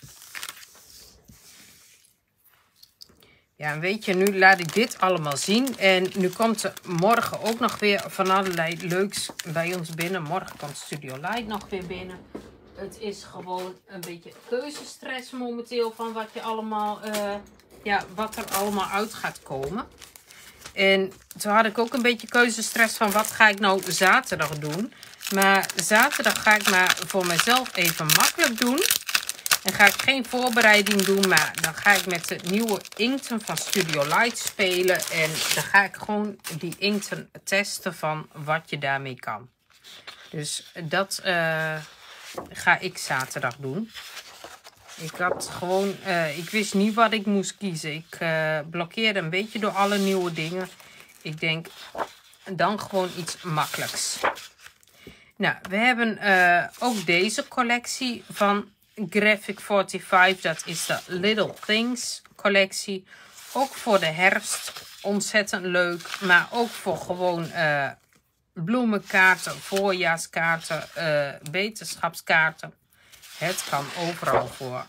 Ja, en weet je, nu laat ik dit allemaal zien. En nu komt er morgen ook nog weer van allerlei leuks bij ons binnen. Morgen komt Studio Light nog weer binnen. Het is gewoon een beetje keuzestress momenteel van wat je allemaal, uh, ja, wat er allemaal uit gaat komen. En toen had ik ook een beetje keuzestress van wat ga ik nou zaterdag doen. Maar zaterdag ga ik maar voor mezelf even makkelijk doen. En ga ik geen voorbereiding doen, maar dan ga ik met de nieuwe inkten van Studio Light spelen. En dan ga ik gewoon die inkten testen van wat je daarmee kan. Dus dat... Uh, ga ik zaterdag doen. Ik had gewoon, uh, ik wist niet wat ik moest kiezen. Ik uh, blokkeerde een beetje door alle nieuwe dingen. Ik denk, dan gewoon iets makkelijks. Nou, we hebben uh, ook deze collectie van Graphic vijfenveertig. Dat is de Little Things collectie. Ook voor de herfst ontzettend leuk. Maar ook voor gewoon... Uh, bloemenkaarten, voorjaarskaarten, uh, wetenschapskaarten. Het kan overal voor.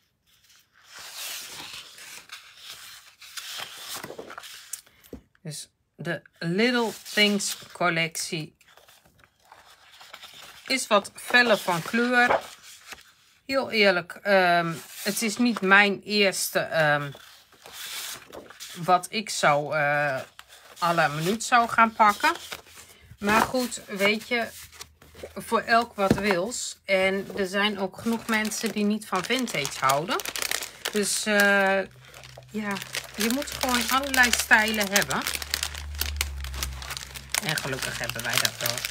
Dus de Little Things collectie is wat feller van kleur. Heel eerlijk, um, het is niet mijn eerste um, wat ik zou uh, à la minuut zou gaan pakken. Maar goed, weet je, voor elk wat wils. En er zijn ook genoeg mensen die niet van vintage houden. Dus uh, ja, je moet gewoon allerlei stijlen hebben. En gelukkig hebben wij dat wel.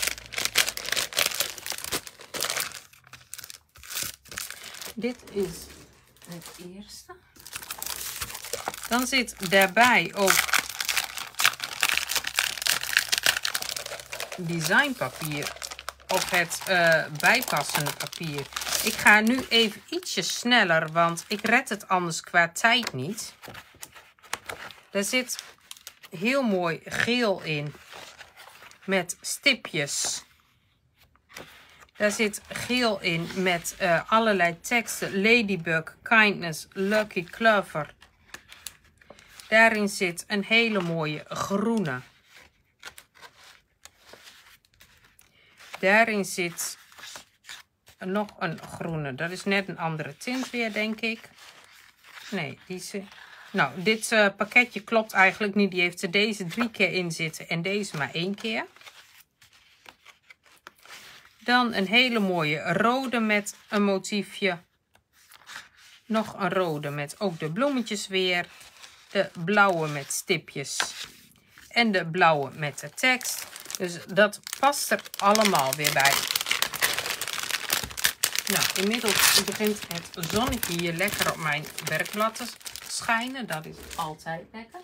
Dit is het eerste. Dan zit daarbij ook designpapier of het uh, bijpassende papier. Ik ga nu even ietsje sneller, want ik red het anders qua tijd niet. Er zit heel mooi geel in met stipjes. Daar zit geel in met uh, allerlei teksten. Ladybug, Kindness, Lucky Clover. Daarin zit een hele mooie groene. Daarin zit nog een groene. Dat is net een andere tint weer, denk ik. Nee, die is... Nou, dit uh, pakketje klopt eigenlijk niet. Die heeft er deze drie keer in zitten en deze maar één keer. Dan een hele mooie rode met een motiefje. Nog een rode met ook de bloemetjes weer. De blauwe met stipjes. En de blauwe met de tekst. Dus dat past er allemaal weer bij. Nou, inmiddels begint het zonnetje hier lekker op mijn werkblad te schijnen. Dat is altijd lekker.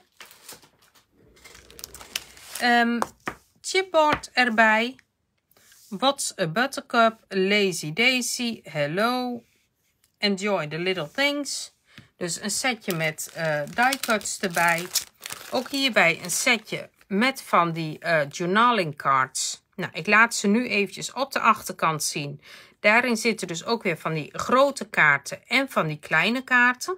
Um, chipboard erbij. What's a Buttercup, Lazy Daisy, Hello, Enjoy the Little Things. Dus een setje met uh, die cuts erbij. Ook hierbij een setje met van die uh, journaling cards. Nou, ik laat ze nu eventjes op de achterkant zien. Daarin zitten dus ook weer van die grote kaarten en van die kleine kaarten.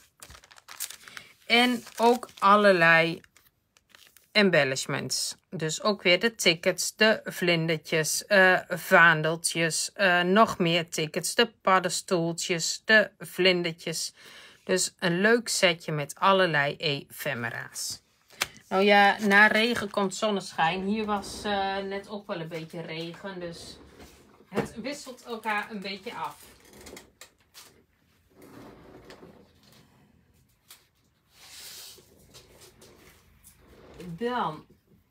En ook allerlei embellishments. Dus ook weer de tickets, de vlindertjes, uh, vaandeltjes, uh, nog meer tickets, de paddenstoeltjes, de vlindertjes. Dus een leuk setje met allerlei ephemera's. Nou ja, na regen komt zonneschijn. Hier was uh, net ook wel een beetje regen, dus het wisselt elkaar een beetje af. Dan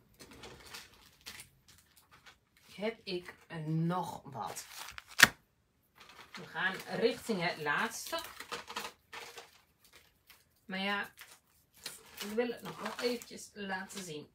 heb ik nog wat. We gaan richting het laatste. Maar ja, ik wil het nog wel eventjes laten zien.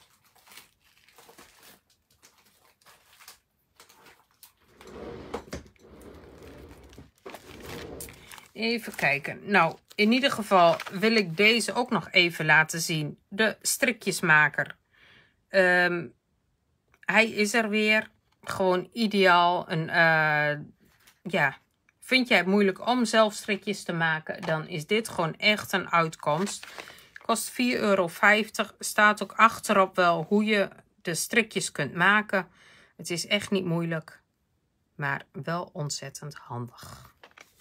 Even kijken. Nou, in ieder geval wil ik deze ook nog even laten zien. De strikjesmaker. Um, hij is er weer. Gewoon ideaal. Een, uh, ja, vind jij het moeilijk om zelf strikjes te maken? Dan is dit gewoon echt een uitkomst. Kost vier euro vijftig. Staat ook achterop wel hoe je de strikjes kunt maken. Het is echt niet moeilijk. Maar wel ontzettend handig.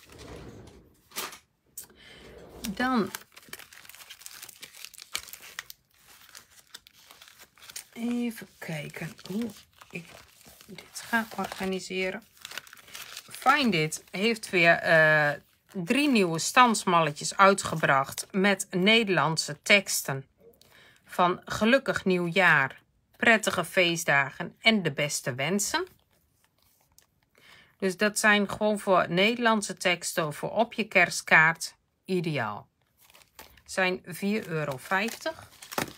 Dan even kijken hoe ik dit ga organiseren. Findit heeft weer uh, drie nieuwe standsmalletjes uitgebracht met Nederlandse teksten. Van gelukkig nieuwjaar, prettige feestdagen en de beste wensen. Dus dat zijn gewoon voor Nederlandse teksten voor op je kerstkaart. Ideaal. Zijn vier euro vijftig.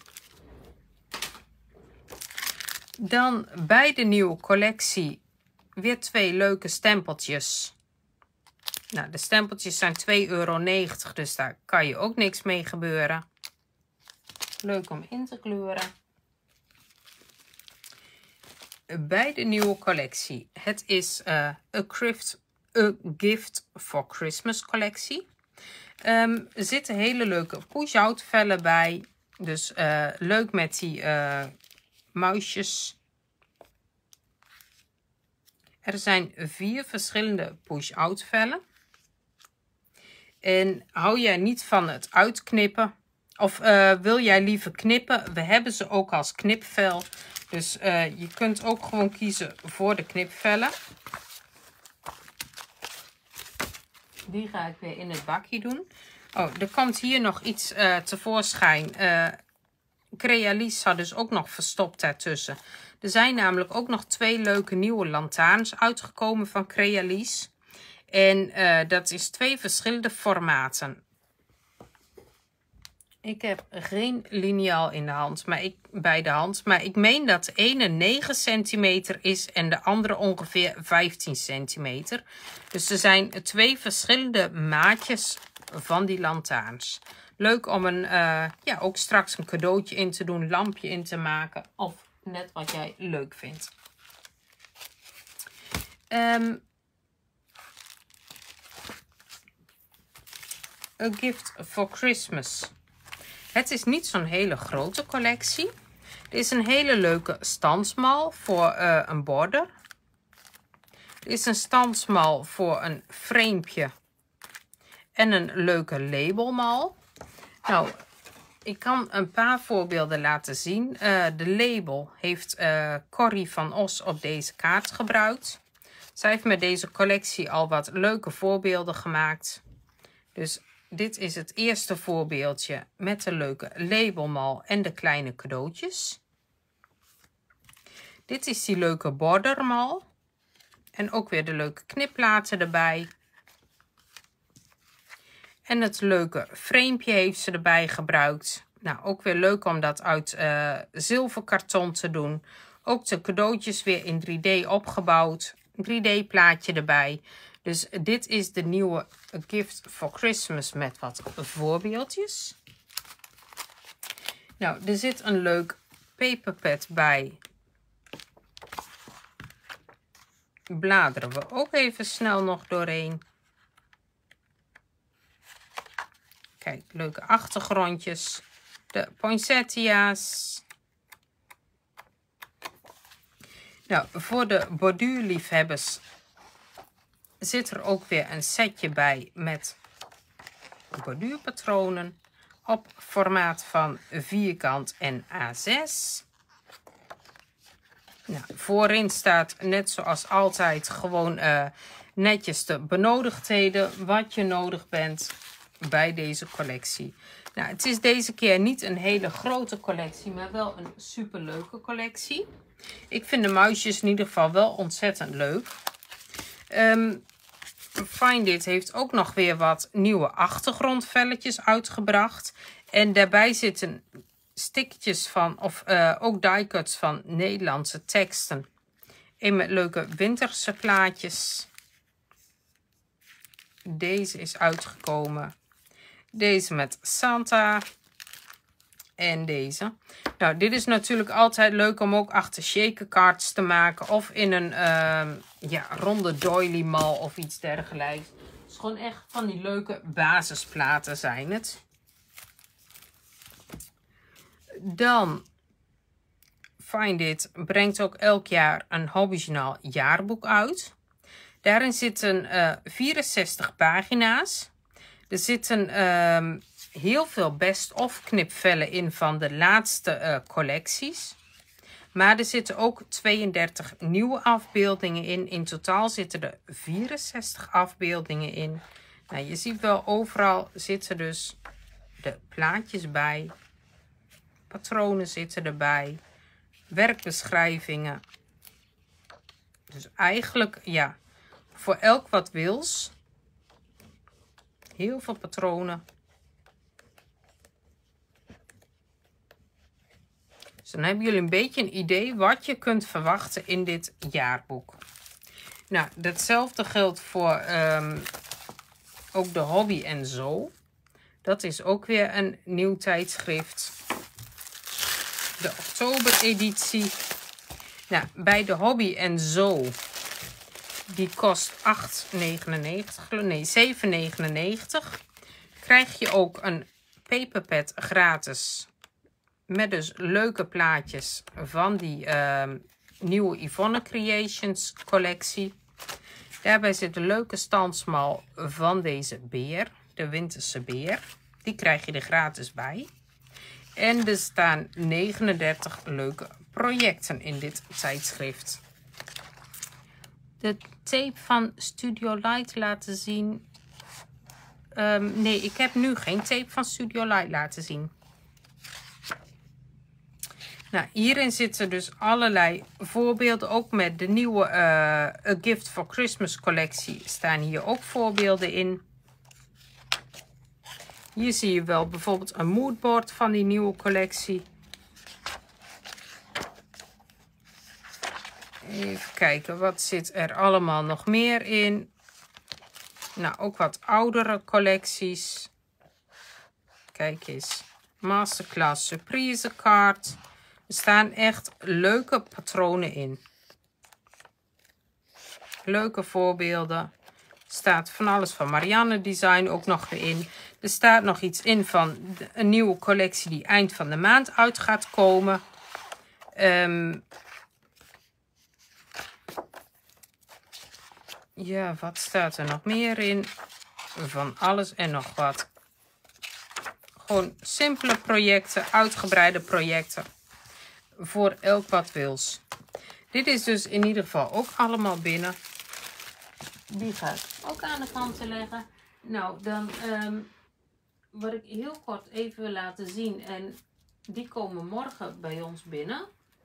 Dan bij de nieuwe collectie weer twee leuke stempeltjes. Nou, de stempeltjes zijn twee euro negentig, dus daar kan je ook niks mee gebeuren. Leuk om in te kleuren. Bij de nieuwe collectie. Het is uh, a, Gift, a Gift for Christmas collectie. Um, er zitten hele leuke push-out vellen bij. Dus uh, leuk met die uh, muisjes. Er zijn vier verschillende push-out vellen. En hou jij niet van het uitknippen? Of uh, wil jij liever knippen? We hebben ze ook als knipvel. Dus uh, je kunt ook gewoon kiezen voor de knipvellen. Die ga ik weer in het bakje doen. Oh, er komt hier nog iets uh, tevoorschijn. Uh, Crealies had dus ook nog verstopt daartussen. Er zijn namelijk ook nog twee leuke nieuwe lantaarns uitgekomen van Crealies. En uh, dat is twee verschillende formaten. Ik heb geen liniaal in de hand, maar ik, bij de hand. Maar ik meen dat de ene negen centimeter is en de andere ongeveer vijftien centimeter. Dus er zijn twee verschillende maatjes van die lantaarns. Leuk om een, uh, ja, ook straks een cadeautje in te doen, lampje in te maken. Of net wat jij leuk vindt. Um, A Gift for Christmas. Het is niet zo'n hele grote collectie. Er is een hele leuke standsmal voor uh, een border. Er is een standsmal voor een framepje. En een leuke labelmal. Nou, ik kan een paar voorbeelden laten zien. Uh, de label heeft uh, Corrie van Os op deze kaart gebruikt. Zij heeft met deze collectie al wat leuke voorbeelden gemaakt. Dus dit is het eerste voorbeeldje met de leuke labelmal en de kleine cadeautjes. Dit is die leuke bordermal. En ook weer de leuke knipplaten erbij. En het leuke framepje heeft ze erbij gebruikt. Nou, ook weer leuk om dat uit uh, zilverkarton te doen. Ook de cadeautjes weer in drie D opgebouwd. drie D plaatje erbij. Dus dit is de nieuwe A Gift for Christmas met wat voorbeeldjes. Nou, er zit een leuk paperpad bij. Bladeren we ook even snel nog doorheen. Kijk, leuke achtergrondjes. De poinsettia's. Nou, voor de borduurliefhebbers zit er ook weer een setje bij met borduurpatronen op formaat van vierkant en A zes. Nou, voorin staat net zoals altijd gewoon uh, netjes de benodigdheden wat je nodig bent bij deze collectie. Nou, het is deze keer niet een hele grote collectie, maar wel een super leuke collectie. Ik vind de muisjes in ieder geval wel ontzettend leuk. Um, Find It heeft ook nog weer wat nieuwe achtergrondvelletjes uitgebracht. En daarbij zitten stickertjes van, of uh, ook die-cuts van Nederlandse teksten. En met leuke winterse plaatjes. Deze is uitgekomen. Deze met Santa. En deze. Nou, dit is natuurlijk altijd leuk om ook achter shaker cards te maken. Of in een uh, ja, ronde doily mal of iets dergelijks. Het is gewoon echt van die leuke basisplaten zijn het. Dan Find It brengt ook elk jaar een Hobbyjournaal jaarboek uit. Daarin zitten uh, vierenzestig pagina's. Er zitten uh, heel veel best-of knipvellen in van de laatste uh, collecties. Maar er zitten ook tweeëndertig nieuwe afbeeldingen in. In totaal zitten er vierenzestig afbeeldingen in. Nou, je ziet wel overal zitten dus de plaatjes bij. Patronen zitten erbij. Werkbeschrijvingen. Dus eigenlijk, ja, voor elk wat wils. Heel veel patronen. Dus dan hebben jullie een beetje een idee wat je kunt verwachten in dit jaarboek. Nou, datzelfde geldt voor um, ook de Hobby en Zo. Dat is ook weer een nieuw tijdschrift. De oktober-editie. Nou, bij de Hobby en Zo. Die kost acht negenennegentig. Nee, zeven negenennegentig. Krijg je ook een paperpad gratis. Met dus leuke plaatjes van die uh, nieuwe Yvonne Creations collectie. Daarbij zit een leuke standsmal van deze beer. de Winterse Beer. Die krijg je er gratis bij. En er staan negenendertig leuke projecten in dit tijdschrift. De tape van Studio Light laten zien. Um, nee, ik heb nu geen tape van Studio Light laten zien. Nou, hierin zitten dus allerlei voorbeelden. Ook met de nieuwe uh, A Gift for Christmas collectie staan hier ook voorbeelden in. Hier zie je wel bijvoorbeeld een moodboard van die nieuwe collectie. Even kijken, wat zit er allemaal nog meer in? Nou, ook wat oudere collecties. Kijk eens. Masterclass surprise kaart. Er staan echt leuke patronen in. Leuke voorbeelden. Er staat van alles van Marianne Design ook nog weer in. Er staat nog iets in van een nieuwe collectie die eind van de maand uit gaat komen. Um, ja, wat staat er nog meer in? Van alles en nog wat. Gewoon simpele projecten, uitgebreide projecten. Voor elk wat wils. Dit is dus in ieder geval ook allemaal binnen. Die ga ik ook aan de kant leggen. Nou, dan um, wat ik heel kort even wil laten zien. En die komen morgen bij ons binnen.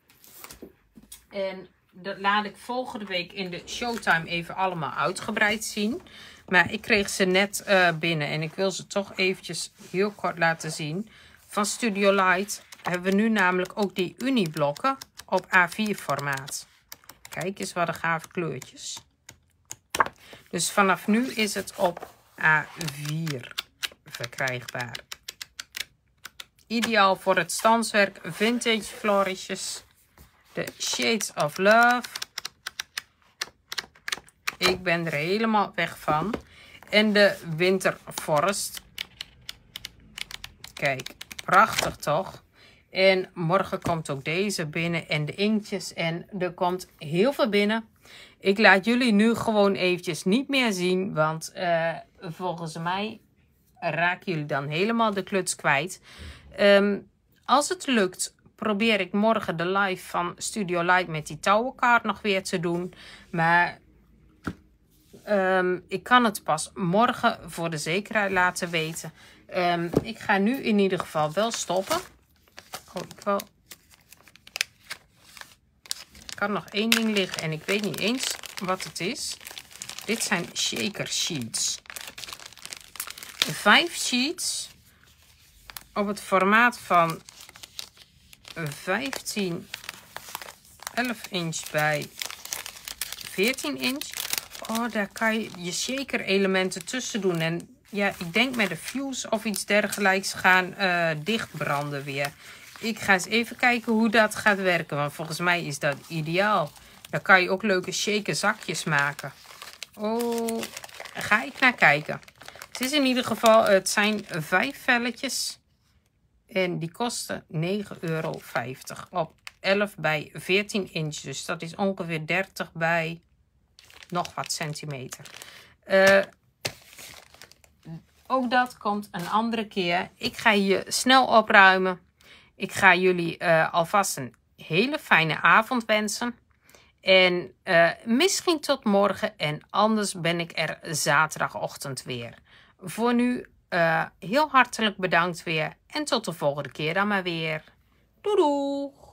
En dat laat ik volgende week in de Showtime even allemaal uitgebreid zien. Maar ik kreeg ze net uh, binnen. En ik wil ze toch eventjes heel kort laten zien. Van Studio Light hebben we nu namelijk ook die Uniblokken op A vier formaat. Kijk eens wat een gave kleurtjes. Dus vanaf nu is het op A vier verkrijgbaar. Ideaal voor het standswerk, vintage flourishes. De Shades of Love. Ik ben er helemaal weg van. En de Winter Forest. Kijk, prachtig toch? En morgen komt ook deze binnen en de inktjes. En er komt heel veel binnen. Ik laat jullie nu gewoon eventjes niet meer zien. Want uh, volgens mij raken jullie dan helemaal de kluts kwijt. Um, als het lukt, probeer ik morgen de live van Studio Light met die touwenkaart nog weer te doen. Maar um, ik kan het pas morgen voor de zekerheid laten weten. Um, ik ga nu in ieder geval wel stoppen. Oh, ik wel. Ik kan nog één ding liggen en ik weet niet eens wat het is. Dit zijn shaker sheets. Vijf sheets op het formaat van vijftien, elf inch bij veertien inch. Oh, daar kan je je shaker elementen tussen doen. En ja, ik denk met de fuse of iets dergelijks gaan uh, dichtbranden weer. Ik ga eens even kijken hoe dat gaat werken. Want volgens mij is dat ideaal. Dan kan je ook leuke shaker zakjes maken. Oh, daar ga ik naar kijken. Het is in ieder geval, het zijn vijf velletjes. En die kosten negen euro vijftig. Op elf bij veertien inch. Dus dat is ongeveer dertig bij nog wat centimeter. Uh, ook dat komt een andere keer. Ik ga hier snel opruimen. Ik ga jullie uh, alvast een hele fijne avond wensen. En uh, misschien tot morgen. En anders ben ik er zaterdagochtend weer. Voor nu uh, heel hartelijk bedankt weer. En tot de volgende keer dan maar weer. Doei doei!